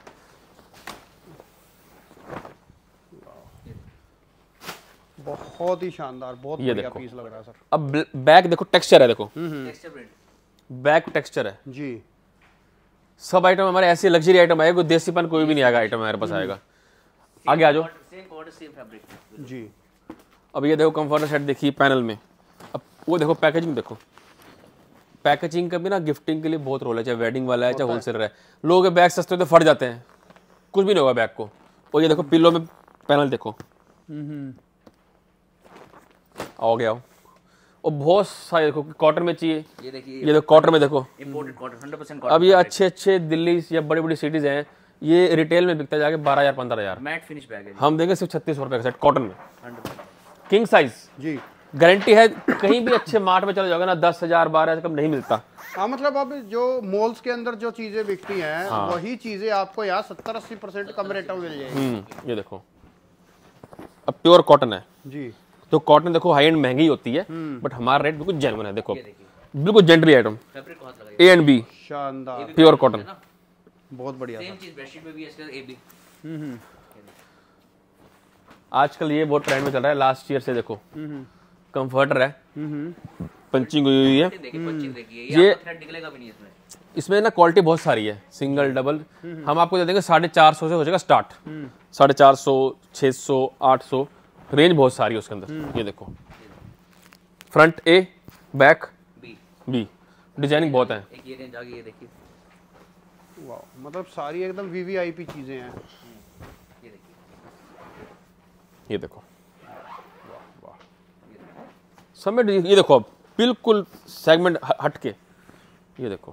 बहुत ही शानदार, बहुत ये बढ़िया देखो। पीस लग रहा है सर। अब बैक देखो, टेक्सचर है देखो, टेक्सचर प्रिंट। बैक टेक्सचर है। जी, सब आइटम हमारे ऐसे लग्जरी आइटम आएगा, कोई देसीपन कोई भी नहीं आएगा आइटम हमारे पास आएगा। आगे आ जाओ। सेम कॉर्डर सेम फैब्रिक। जी, अब ये देखो कंफर्टर सेट देखिए पैनल में। अब वो देखो पैकेजिंग देखो, पैकेजिंग का भी ना गिफ्टिंग के लिए बहुत रोल है, चाहे वेडिंग वाला है चाहे होलसेलर है। लोगों के बैग सस्ते होते फट जाते हैं, कुछ भी नहीं होगा बैग को। और ये देखो पिल्लो में पैनल देखो, आओ गया हो। और बहुत सारे देखो कॉटन में चाहिए, ये देखिए, ये देखो कॉटन में देखो। Imported cotton, 100% cotton. अब ये अच्छे अच्छे दिल्ली या बड़ी बड़ी सिटीज हैं, ये रिटेल में बिकता जाके 12,000 15,000। मैट फिनिश बैग है हम देंगे सिर्फ 3600 रुपए का सेट कॉटन में, 100%। King size. जी, गारंटी है, कहीं भी अच्छे मार्ट में चले जाओगे ना 10,000 12,000 कम नहीं मिलता। हाँ मतलब अब जो मॉल्स के अंदर जो चीजें बिकती हैं वही चीजें आपको यहाँ 70-80% कम रेट में मिल जाएगी। ये देखो अब प्योर कॉटन है जी। तो कॉटन देखो हाई एंड महंगी होती है बट हमारा रेट बिल्कुल जेन्युइन है। देखो बिल्कुल gently item, A and B, शानदार, प्योर कॉटन, बहुत बढ़िया। सेम चीज बेडशीट में भी है, इसका ए बी। आजकल ये बहुत ट्रेंड में चल रहा है लास्ट ईयर से। देखो कंफर्टर है, पंचिंग हुई है, देखिए पंचिंग देखिए, ये आपका थ्रेड निकलेगा भी नहीं इसमें। इसमें ना क्वालिटी बहुत सारी है, सिंगल डबल। हम आपको दे देंगे 450 से हो जाएगा स्टार्ट, 450, 600, 800 रेंज बहुत सारी है उसके अंदर। ये देखो front A, back B, designing बहुत है। एक ये रेंज आ गई, ये देखिए, वाह, मतलब सारी एकदम वीवीआईपी चीजें हैं। ये देखिए, ये देखो सब में ये देखो अब बिल्कुल सेगमेंट हट के। ये देखो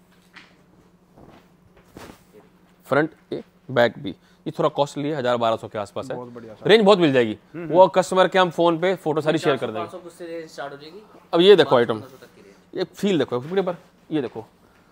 फ्रंट ए, बैक बी, ये थोड़ा कॉस्टली है, 1000-1200 के आसपास है। रेंज बहुत मिल जाएगी, वो कस्टमर के हम फोन पे फोटो सारी शेयर कर देंगे। 500 से रेंज स्टार्ट हो जाएगी। अब ये देखो आइटम, 500 तक की रेंज। ये फील देखो पर, ये देखो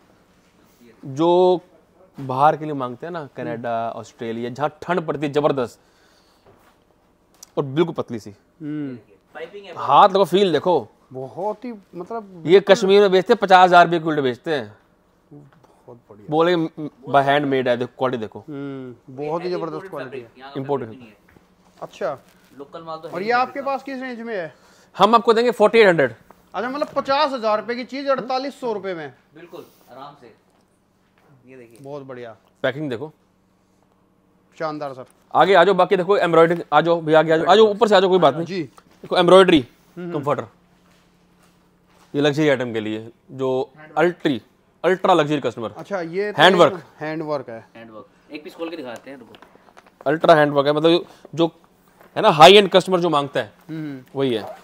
जो बाहर के लिए मांगते हैं ना, कनाडा, ऑस्ट्रेलिया, जहाँ ठंड पड़ती है जबरदस्त और बिल्कुल पतली सी, पाइपिंग है, हाथ देखो, फील देखो, बहुत ही मतलब ये कश्मीर में बेचते हैं 50,000 रुपये क्विल्ट बेचते हैं। बहुत बढ़िया, बोले बाय हैंड मेड है, देखो क्वालिटी देखो, बहुत ही जबरदस्त क्वालिटी है। इम्पोर्टेड। अच्छा, लोकल माल तो है और ही ये नहीं आपके पास किस रेंज में है? हम आपको देंगे 4800। अच्छा, मतलब 50,000 रुपए की चीज 4800 रुपए में, बिल्कुल आराम से। ये देखिए, बहुत बढ़िया, पैकिंग देखो, शानदार सर। आगे आ जाओ, बाकी देखो एम्ब्रॉयडरी, आ जाओ भी, आगे आ जाओ, ऊपर से आ जाओ, कोई बात नहीं जी। देखो एम्ब्रॉयडरी कंफर्टर, ये लग्जरी आइटम के लिए जो अल्ट्रा लग्जरी कस्टमर। अच्छा, ये हैंडवर्क है, हैंडवर्क। एक पीस खोल के दिखाते हैं, रुको। अल्ट्रा हैंडवर्क है, मतलब जो है ना हाई एंड कस्टमर जो मांगता है वही है।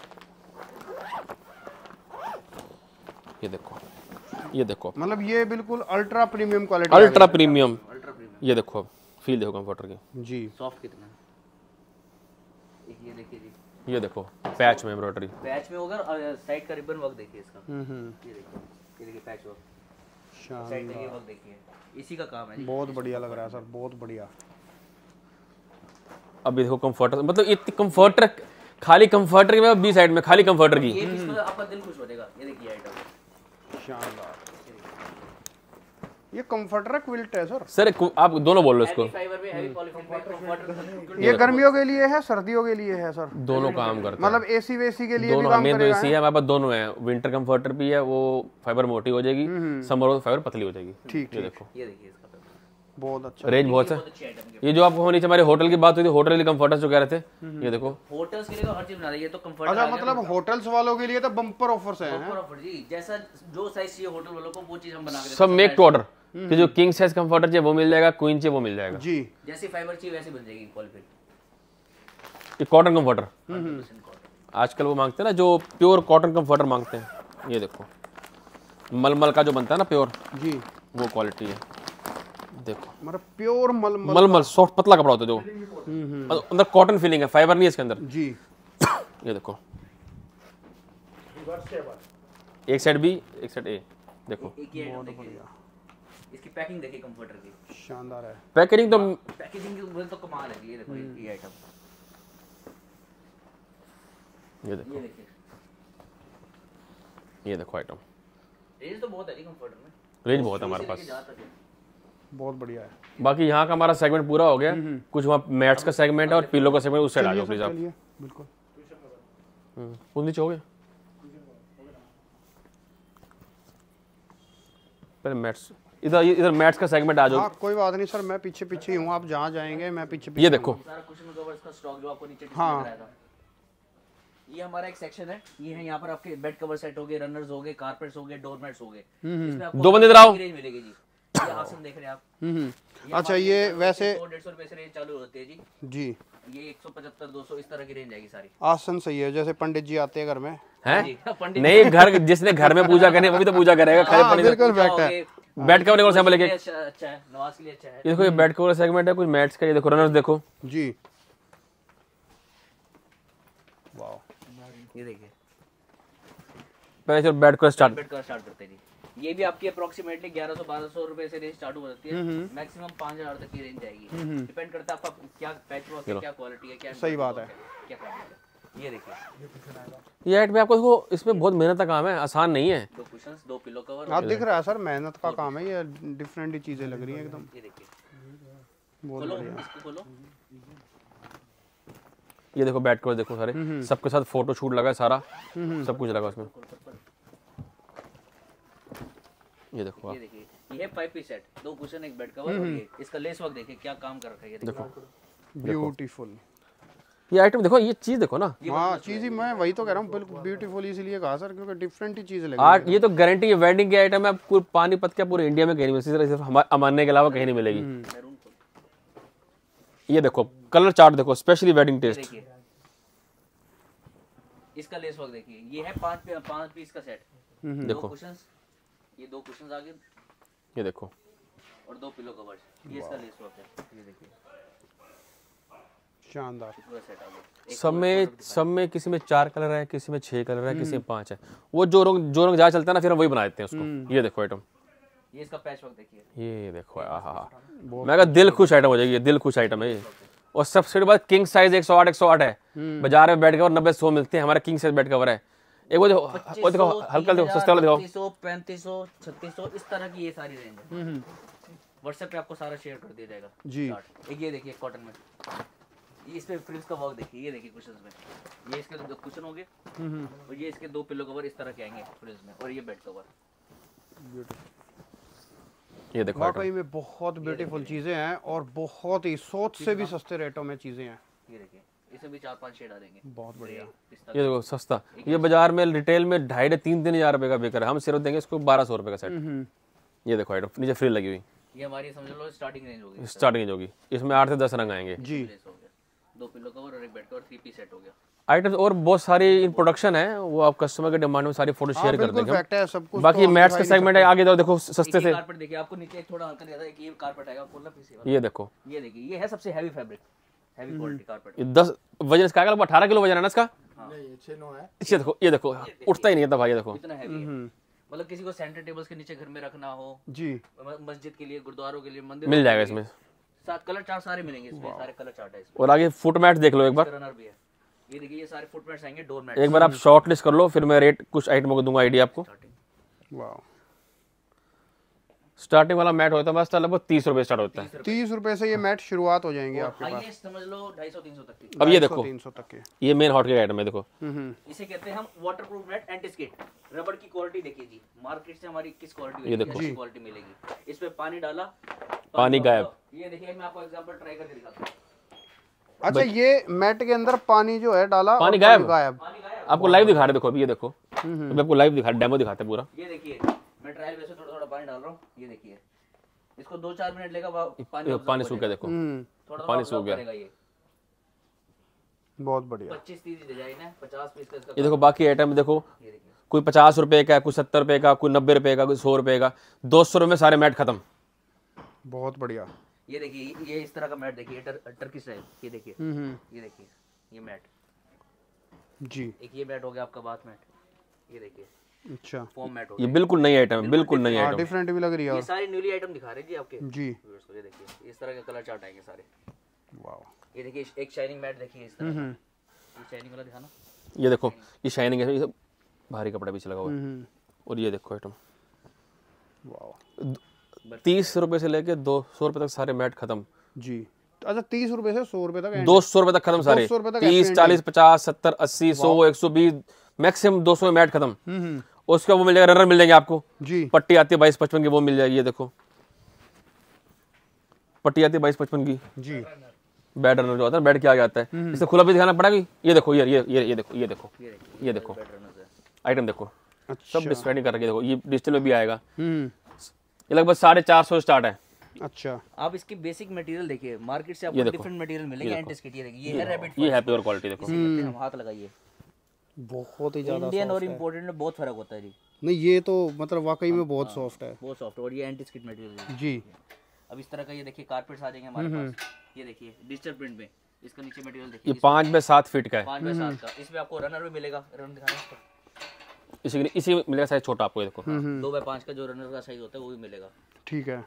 ये देखो, ये देखो, मतलब ये बिल्कुल ultra premium quality, ultra premium. ये देखो फील देखो कंफर्टर की जी, सॉफ्ट कितना है। एक ये देखिए जी, ये देखो पैच में एम्ब्रॉयडरी, पैच में होगा और साइड का रिबन वर्क देखिए इसका। ये देखिए पैच वर्क, साइड का ये वर्क देखिए, इसी का काम है जी। बहुत बढ़िया लग रहा है सर, बहुत बढ़िया। अब देखो कंफर्टर, मतलब इतनी कंफर्टर, खाली कंफर्टर की बी साइड में खाली कंफर्टर की। ये पीस में आपका दिल खुश हो जाएगा। ये देखिए आइटम, शानदार। ये कंफर्टर है, क्विल्ट है सर? सर आप दोनों बोल लो इसको। फाइबर में, हैवी पॉलीफिन में कंफर्टर। ये गर्मियों के लिए है, सर्दियों के लिए है सर? दोनों काम करते हैं, मतलब एसी वेसी के लिए भी दोनों। काम मेन तो करेगा? एसी है हमारे पास, दोनों है। विंटर कंफर्टर भी है, वो फाइबर मोटी हो जाएगी, समर हो फाइबर पतली हो जाएगी। ठीक, ये देखो, ये देखिए इसका बहुत अच्छा, रेंज बहुत है। अच्छी आइटम। ये जो आपको नीचे हमारे होटल की बात हुई थी, होटल के लिए कंफर्टर्स जो कह रहे थे, ये देखो होटल्स के लिए तो हर चीज बना रही है, तो कंफर्ट। अच्छा, मतलब होटल्स वालों के लिए तो बम्पर ऑफर्स हैं। बम्पर ऑफर जी, जैसा जो साइज चाहिए होटल वालों को वो चीज हम बना के सब मेक टू ऑर्डर। कि जो किंग साइज कंफर्टर चाहिए वो मिल जाएगा, क्वीन चाहिए वो मिल जाएगा जी। जैसी फाइबर चाहिए वैसी बन जाएगी पॉलीफिन। ये कॉटन कंफर्टर आजकल वो मांगते हैं ना, जो प्योर कॉटन कंफर्टर मांगते हैं। ये देखो मलमल का जो बनता है ना प्योर जी, वो क्वालिटी है। देखो मतलब प्योर मलमल सॉफ्ट पतला कपड़ा होता है जो अंदर कॉटन फीलिंग है, फाइबर नहीं है इसके अंदर जी। ये देखो एक साइड बी एक साइड ए, देखो इसकी पैकिंग देखिए कंफर्टर की, शानदार है। पैकेजिंग तो पैकेजिंग तो कमाल है। ये देखो ये आइटम, ये देखो, ये देखो आइटम। रेंज तो बहुत है कंफर्टर में, रेंज बहुत है हमारे पास, बहुत बढ़िया है। बाकी यहाँ का हमारा सेगमेंट पूरा हो गया। कुछ वहाँ मैट्स का सेगमेंट है और पिलो का सेगमेंट, उस साइड आ जाओ प्लीज आप। बिल्कुल उस नीचे हो गए पहले मैट्स, इधर मैट्स का सेगमेंट आ जाओ। हाँ, कोई बात नहीं सर, मैं पीछे पीछे ही हूँ, आप जहाँ जाएंगे मैं पीछे पीछे। ये देखो सारा कुशन कवर्स का स्टॉक जो आपको नीचे डिस्प्ले हाँ। कराया था, ये हमारा एक सेक्शन है। ये है यहाँ पर आपके बेड कवर सेट हो गए, रनर्स हो गए, कारपेट्स हो गए, डोरमैट्स हो गए। इसमें आपको दो बंदे इधर आओ। रेंज मिलेगी जी। ये आसन देख रहे हैं आप। अच्छा, ये वैसे 100-150 रुपए से रेंज चालू होती है जी। जी, ये 175-200 इस तरह की रेंज आएगी सारी। आसन सही है, जैसे पंडित जी आते हैं घर में हैं? पंडित नहीं, घर जिसने घर में पूजा करनी है वो भी तो पूजा करेगा। खाली पंडित बिल्कुल फैक्ट है। बेड कवर देखो सैंपल लेके, अच्छा है, नवाज के लिए अच्छा है। ये देखो ये बेड कवर सेगमेंट है। कुछ मैट्स का, ये देखो रनर्स देखो जी, वाह, ये देखिए पहले चलो बेड को स्टार्ट करते हैं जी। ये भी आपकी अप्रोक्सीमेटली 1100-1200 रुपए से रेंज स्टार्ट हो जाती है, मैक्सिमम 5000 तक की रेंज जाएगी। डिपेंड करता है आपका क्या पैच वर्क है, क्या क्वालिटी है, क्या सही बात है, क्या फैब्रिक है। ये देखिए ये आइटम में आपको देखो, इसमें बहुत मेहनत का काम है, आसान नहीं है। 2 कुशन्स 2 पिलो कवर। आप दिख रहा है सर, मेहनत का काम है, ये डिफरेंट ही चीजें लग रही हैं एकदम। ये देखिए बहुत खोलो, बढ़िया। इसको खोलो। ये देखो बेड कवर देखो सारे, सबके साथ फोटो शूट लगा है सारा, सब कुछ लगा उसमें। ये देखो ये देखिए ये है 5 piece set, 2 cushion 1 bed cover और ये इसका लेस वर्क देखिए क्या काम कर रखा है। ये देखो ब्यूटीफुल। ये आइटम देखो, ये चीज देखो ना। हाँ चीज ही, मैं वही तो कह रहा हूँ, बिल्कुल ब्यूटीफुल इसलिए कहा सर क्योंकि डिफरेंट ही चीजें लगी। आज ये तो गारंटी है, वेडिंग की आइटम है, पूरे पानीपत के पूरे इंडिया में कहीं नहीं मिलेगी, सिर्फ हमारे अमान्य के अलावा कहीं नहीं मिलेगी। ये देखो कलर चार्ट देखो, स्पेशली वेडिंग टेस्ट। देखिए इसका लेस वर्क देखिए, ये है 5 पीस का सेट। देखो 2 कुशन्स, ये 2 कुशन्स आगे ये देखो और 2 पिलो कवर्स, ये इसका लेस वर्क है। ये देखिए शानदार। पूरा सेट आ गया। सब में किसी में 4 कलर है, किसी में 6 कलर है, किसी में 5 है। वो जो रंग ज्यादा चलता है ना, फिर हम वही बना देते हैं उसको। ये देखो आइटम, ये इसका पैच वर्क देखिए। ये देखो आहा, मैं कहा दिल खुश आइटम हो जाएगी, ये दिल खुश आइटम है ये। और सबसे बाद किंग साइज 108 है, बाजार में बेड कवर 90-100 मिलते हैं, हमारा किंग साइज बेड कवर है। एक वो देखो हल्का देखो, सस्ता वाला देखो, 3500 3600 इस तरह की ये सारी रेंज है। व्हाट्सएप पे आपको सारा शेयर कर दिया जाएगा जी। एक ये देखिए कॉटन में, ये इस पे फ्रिल्स का वर्क देखिए। ये देखिए कुशन्स में, ये इसके 2 कुशन होंगे और ये इसके 2 पिलो कवर इस तरह के आएंगे फ्रिल्स में, और ये बेड कवर। ये देखो वाकई में बहुत ब्यूटीफुल चीजें हैं और बहुत ही सोच से भी सस्ते रेटों में चीजें हैं। ये देखिए इसमें भी 4-5 शेड आ देंगे। बहुत बढ़िया। ये देखो सस्ता, ये बाजार में रिटेल में 2,500-3,000 हजार रुपए का बिक रहा है, हम सिर्फ देंगे इसको 1200 रुपए का सेट। ये देखो आइटम नीचे फ्रिल लगी हुई, ये हमारी समझ लो स्टार्टिंग रेंज होगी। स्टार्टिंग रेंज होगी, इसमें 8 से 10 रंग आएंगे जी। 2 पिलो कवर और 1 बेड कवर, 3 पीस सेट हो गया। आइटम्स और बहुत सारी इन प्रोडक्शन है, वो आप कस्टमर के डिमांड में सारी फोटो शेयर कर देंगे। फैक्ट है सब कुछ। बाकी मैट्स का सेगमेंट है, आगे जाओ देखो सस्ते से। कारपेट देखिए, आपको नीचे थोड़ा हल्का दिया था, एक ये कारपेट आएगा फुल पीस वाला। ये देखो, ये देखिए ये है सबसे heavy fabric, heavy quality carpet. ये 10 वजन इसका 18 किलो वजन है ना इसका। नहीं ये 6-9 है। ये देखो उठता ही नहीं था भाई, ये देखो इतना हैवी है, मतलब किसी को सेंटर टेबल्स के नीचे घर में रखना हो जी, मस्जिद के लिए, गुरुद्वारों के लिए, मंदिर मिल जाएगा इसमें। 7 कलर चार्ट सारे मिलेंगे इसमें, सारे कलर चार्ट है इसमें। और आगे फुट मैट देख लो एक बार, रनर भी है। ये देखिए ये सारे फुट मैट्स आएंगे, डोर मैट। एक बार आप शॉर्ट लिस्ट कर लो, फिर मैं रेट कुछ आइटमों को दूंगा आइडिया आपको। वाह। स्टार्टिंग वाला मैट होता है बस लगभग 30 रुपए स्टार्ट होता है। 30 रुपए से ये मैट शुरुआत हो जाएंगे आपके पास। हाईएस्ट समझ लो 250-300 तक की। अब ये देखो 300 तक के, ये मेन हॉट के आइटम है, देखो इसे कहते हैं हम वाटरप्रूफ नेट एंटी स्किड। रबड़ की क्वालिटी देखिए जी, मार्केट से हमारी किस क्वालिटी, ये देखो अच्छी क्वालिटी मिलेगी। इसमें पानी डाला, पानी गायब। ये देखिए मैं आपको एग्जांपल ट्राई करके दिखाता हूं। अच्छा ये मैट के अंदर पानी जो है डाला, पानी और गायब। गायब। आपको लाइव दिखा रहे, देखो अभी ये देखो, अभी आपको लाइव दिखा, डेमो दिखाते हैं पूरा। ये देखिए मैं ट्रायल वैसे थोड़ा थोड़ा पानी डाल रहा हूँ। ये देखिए इसको 2-4 मिनट लेगा, पानी सूख गया, देखो थोड़ा पानी सूख गया। ये बहुत बढ़िया। 25-30 डिजाइन है, 50 पीस का इसका। ये देखो बाकी आइटम देखो, ये देखिए कोई 50 रुपए का, कोई 70 रुपए का, कोई 90 रुपए का, कोई 100 रुपए का, 200 रुपए में सारे मैट खत्म। बहुत बढ़िया। ये देखिए ये इस तरह का मैट देखिए, टर्की स्टाइल। ये देखिए ये देखिए ये मैट जी। एक ये मैट हो गया आपका बाथ मैट। ये देखिए अच्छा फोम मैट हो ये गया। बिल्कुल नई आइटम है, बिल्कुल नई आइटम। डिफरेंट भी लग रही है। ये सारी न्यूली आइटम दिखा रहे हैं जी आपके जी। व्यूअर्स को। ये देखिए इस तरह के कलर चार्ट आएंगे सारे। वाह। ये देखिए एक शाइनिंग मैट देखिए इस तरह का। ये शाइनिंग वाला दिखाना। ये देखो ये शाइनिंग है, ये सब भारी कपड़ा पीछे लगा हुआ है। और ये देखो आइटम, वाह। 30 रुपए से लेके 200 रुपए तक सारे मैट खत्म जी। अच्छा 30 रुपए से 100 रुपए तक, 200 रुपए तक खत्म सारे। 200 रुपए तक 30 40 50 70 80 100 120 मैक्सिमम 200 में मैट खत्म। उसका वो मिल जाएगा, रनर मिल जाएंगे आपको जी। पट्टी आती है 22-55 की, वो मिल जाएगी। ये देखो पट्टी आती है 22-55 की जी। बेड रनर जो होता है, बेड क्या आ जाता है, इसे खुला भी दिखाना पड़ेगा। ये देखो ये देखो ये देखो ये देखो आइटम देखो, सब डिस्प्ले कर रखी है। देखो ये डिजिटल में भी आएगा। ये लगभग 450 स्टार्ट है। अच्छा आप इसकी बेसिक मटेरियल देखिए, मार्केट से आपको डिफरेंट मटेरियल मिलेंगे। एंटी स्किड ये देखिए, ये है रैबिट, ये है प्योर क्वालिटी। देखो हम हाथ लगाइए, बहुत ही ज्यादा इंडियन और इंपोर्टेड में बहुत फर्क होता है जी। नहीं ये तो मतलब वाकई में बहुत सॉफ्ट है। बहुत सॉफ्ट। और ये एंटी स्किड मटेरियल है जी। अब इस तरह का ये देखिए कारपेट्स आ जाएंगे हमारे पास। ये देखिए डिजिटल प्रिंट में इसका नीचे मटेरियल देखिए, ये 5 बाय 7 फीट का है, 5 बाय 7 का। इसमें आपको रनर भी मिलेगा, रनर दिखाना इसको। इसी मिलेगा साइज छोटा आपको, ये देखो 2 बाय 5 का जो रनर का साइज होता है वो भी मिलेगा। ठीक है,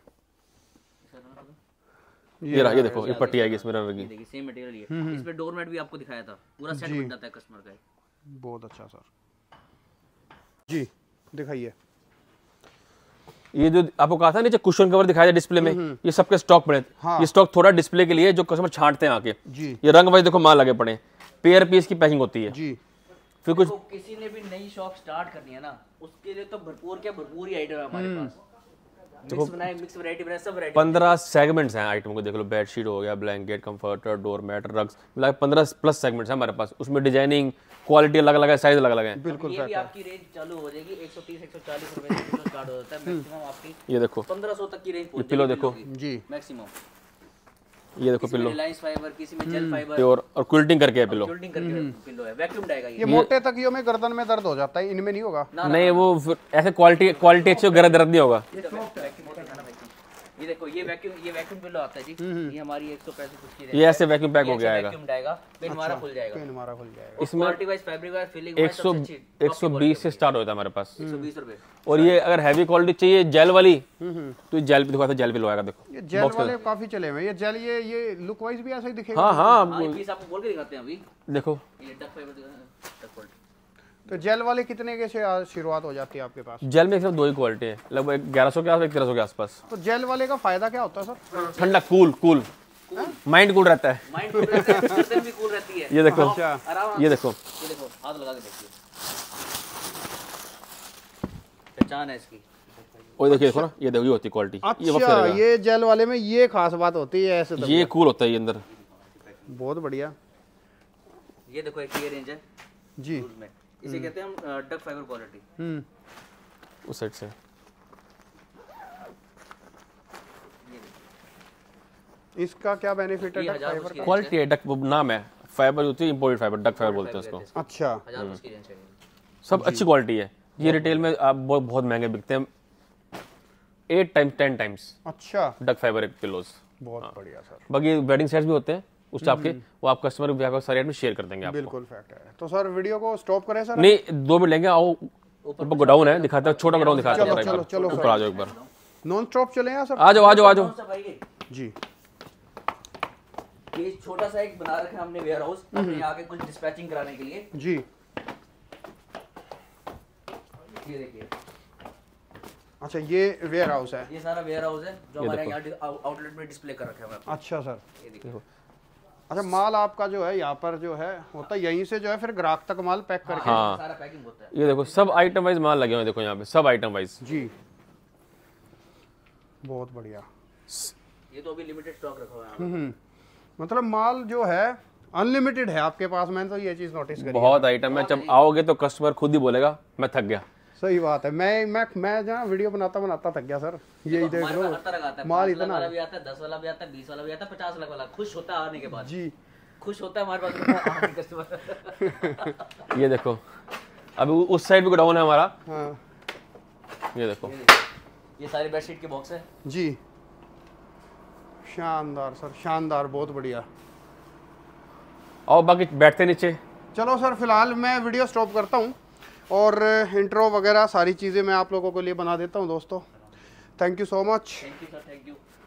ये रहा, ये देखो ये पट्टी आएगी इसमें रनर की। देखिए सेम मटेरियल ये। इसमें डोरमेट भी आपको दिखाया था, पूरा सेट बन जाता है कस्टमर का। बहुत अच्छा सर जी, दिखाइए। ये जो आपको कहा था नीचे कुशन कवर दिखाया था डिस्प्ले में, ये सबके स्टॉक पड़े। हाँ। ये स्टॉक थोड़ा डिस्प्ले के लिए जो कस्टमर छांटते हैं आके जी। ये रंग वाइज देखो माल लगे पड़े, पेयर पीस की पैकिंग होती है जी। फिर कुछ किसी ने भी नई शॉप स्टार्ट करनी है ना, उसके लिए तो भरपूर ही आइटम है हमारे पास। मिक्स वैरायटी बनाए, सब वैरायटी। 15 सेगमेंट्स हैं आइटम को, देख लो बेडशीट हो गया, ब्लैंकेट, कंफर्टर, डोरमैट, रग्स, मतलब 15 प्लस सेगमेंट्स हैं हमारे पास। उसमें डिजाइनिंग, क्वालिटी अलग अलग है, साइज अलग अलग है। बिल्कुल ये भी आपकी रेंज चालू हो जाएगी 130 140 रुपए से किलो स्टार्ट हो जाता है मैक्सिमम आपकी। ये देखो 1500 तक की रेंज पहुंच पिलो देखो जी, मैक्सिमम। ये देखो पिलो रिलायंस फाइबर, किसी में जेल फाइबर, प्योर और क्विल्टिंग करके है पिलो। फोल्डिंग करके पिलो है, वैक्यूम डाएगा ये मोटे तकियों में गर्दन में दर्द हो जाता है, इनमें नहीं होगा। नहीं वो फिर ऐसे क्वालिटी अच्छी हो, दर्द नहीं होगा। ये देखो ये वैक्यूम पिलो आता है जी। ये हमारी 165 कुछ की रेंज। ये ऐसे वैक्यूम पैक हो गया आएगा, वैक्यूम डाएगा, पेन हमारा खुल जाएगा। पेन हमारा खुल जाएगा। इसमें quality wise, fabric wise, feeling 120 से स्टार्ट होता है हमारे पास। 120 रुपए। और ये अगर हैवी क्वालिटी चाहिए जेल वाली तो जेल भी दिखाता, जेल भी लगाएगा देखो। ये जेल वाले काफी चले हुए हैं। ये जेल ये लुक वाइज भी ऐसा ही दिखेगा। हाँ हाँ हाँ, ये पीस आपको बोल के दिखाते हैं अभी। देखो ये डक फाइबर डक क्वालिटी। तो जेल वाले कितने के से शुरुआत हो जाती है आपके पास? जेल में सिर्फ 2 ही क्वालिटी है, लगभग 1100 के आसपास, 1300 के आसपास। तो जेल वाले का फायदा क्या होता है सर? ठंडा, कूल माइंड कूल रहता है। माइंड कूल रहता है, गर्दन भी कूल रहती है। ये देखो अच्छा। आराम ये देखो हाथ लगा के देखिए, पहचान है इसकी। और देखिए देखो ना, ये देखो ये होती है क्वालिटी। अच्छा, ये जेल वाले में ये खास बात होती है ऐसे। ये कूल होता है ये अंदर। बहुत बढ़िया। ये देखो एक ये रेंज है जी, में, इसे कहते हैं हम डक फाइबर क्वालिटी। उस साइड से इसका क्या बेनिफिट है? ये डक 1000 फाइबर उसकी का? क्वालिटी है, डक वो नाम है, फाइबर होती है इंपोर्टेड फाइबर, डक फाइबर बोलते हैं उसको। अच्छा, 1000 उसकी रेंज है। सब अच्छी क्वालिटी है। ये रिटेल में आप बहुत महंगे बिकते हैं, 8 टाइम्स 10 टाइम्स अच्छा, डक फाइबर एक पिलोज। बहुत बढ़िया सर। बाकी वेडिंग सेट्स भी होते हैं उससे आपके, वो आप कस्टमर को सारे रेट में शेयर कर देंगे आपको। बिल्कुल फैक्ट है। तो सर वीडियो को स्टॉप करें सर? नहीं 2 मिनट लेंगे, आओ ऊपर गोडाउन है दिखाते हैं, छोटा गोडाउन दिखाते हैं। चलो ऊपर आ जाओ एक बार, नॉन स्टॉप चले हैं सर? आ जाओ जी। ये छोटा सा एक बना रखा है हमने वेयर हाउस अपने आगे कुछ डिस्पैचिंग कराने के लिए। जी, ये देखिए, अच्छा ये वेयर हाउस है। ये सारा वेयर हाउस है जो हमारे यहाँ आउटलेट में डिस्प्ले कर रखा है। अच्छा सर। ये देखिए, अच्छा, माल आपका जो है यहाँ पर जो है होता है, यहीं से जो है फिर ग्राहक तक माल पैक करके। हाँ सारा पैकिंग होता है। ये देखो सब आइटम वाइज माल लगे हुए हैं, देखो यहाँ पे सब आइटम वाइज। जी, बहुत बढ़िया। ये तो अभी लिमिटेड स्टॉक रखा हुआ है। मतलब माल जो है अनलिमिटेड है आपके पास। मैंने तो ये चीज नोटिस करी। बहुत आइटम है, जब आओगे तो कस्टमर खुद ही बोलेगा मैं थक गया। सही बात है। मैं जहाँ वीडियो बनाता थक गया सर। यही देख लो, हर तरह का आता है, माल 5 लाख इतना वाला भी आता है, 10 वाला भी आता है, 20 वाला भी आता है, 50 लाख वाला। खुश होता है आने के बाद जी। खुश होता है हमारे पास कस्टमर। ये देखो अभी उस साइड भी गोडाउन है हमारा। हाँ ये देखो ये सारे बेडशीट के बॉक्स है जी, शानदार सर, शानदार, बहुत बढ़िया। और बाकी बैठते नीचे। चलो सर, फिलहाल मैं वीडियो स्टॉप करता हूँ और इंट्रो वगैरह सारी चीज़ें मैं आप लोगों के लिए बना देता हूँ दोस्तों। Thank you so much. Thank you sir, thank you.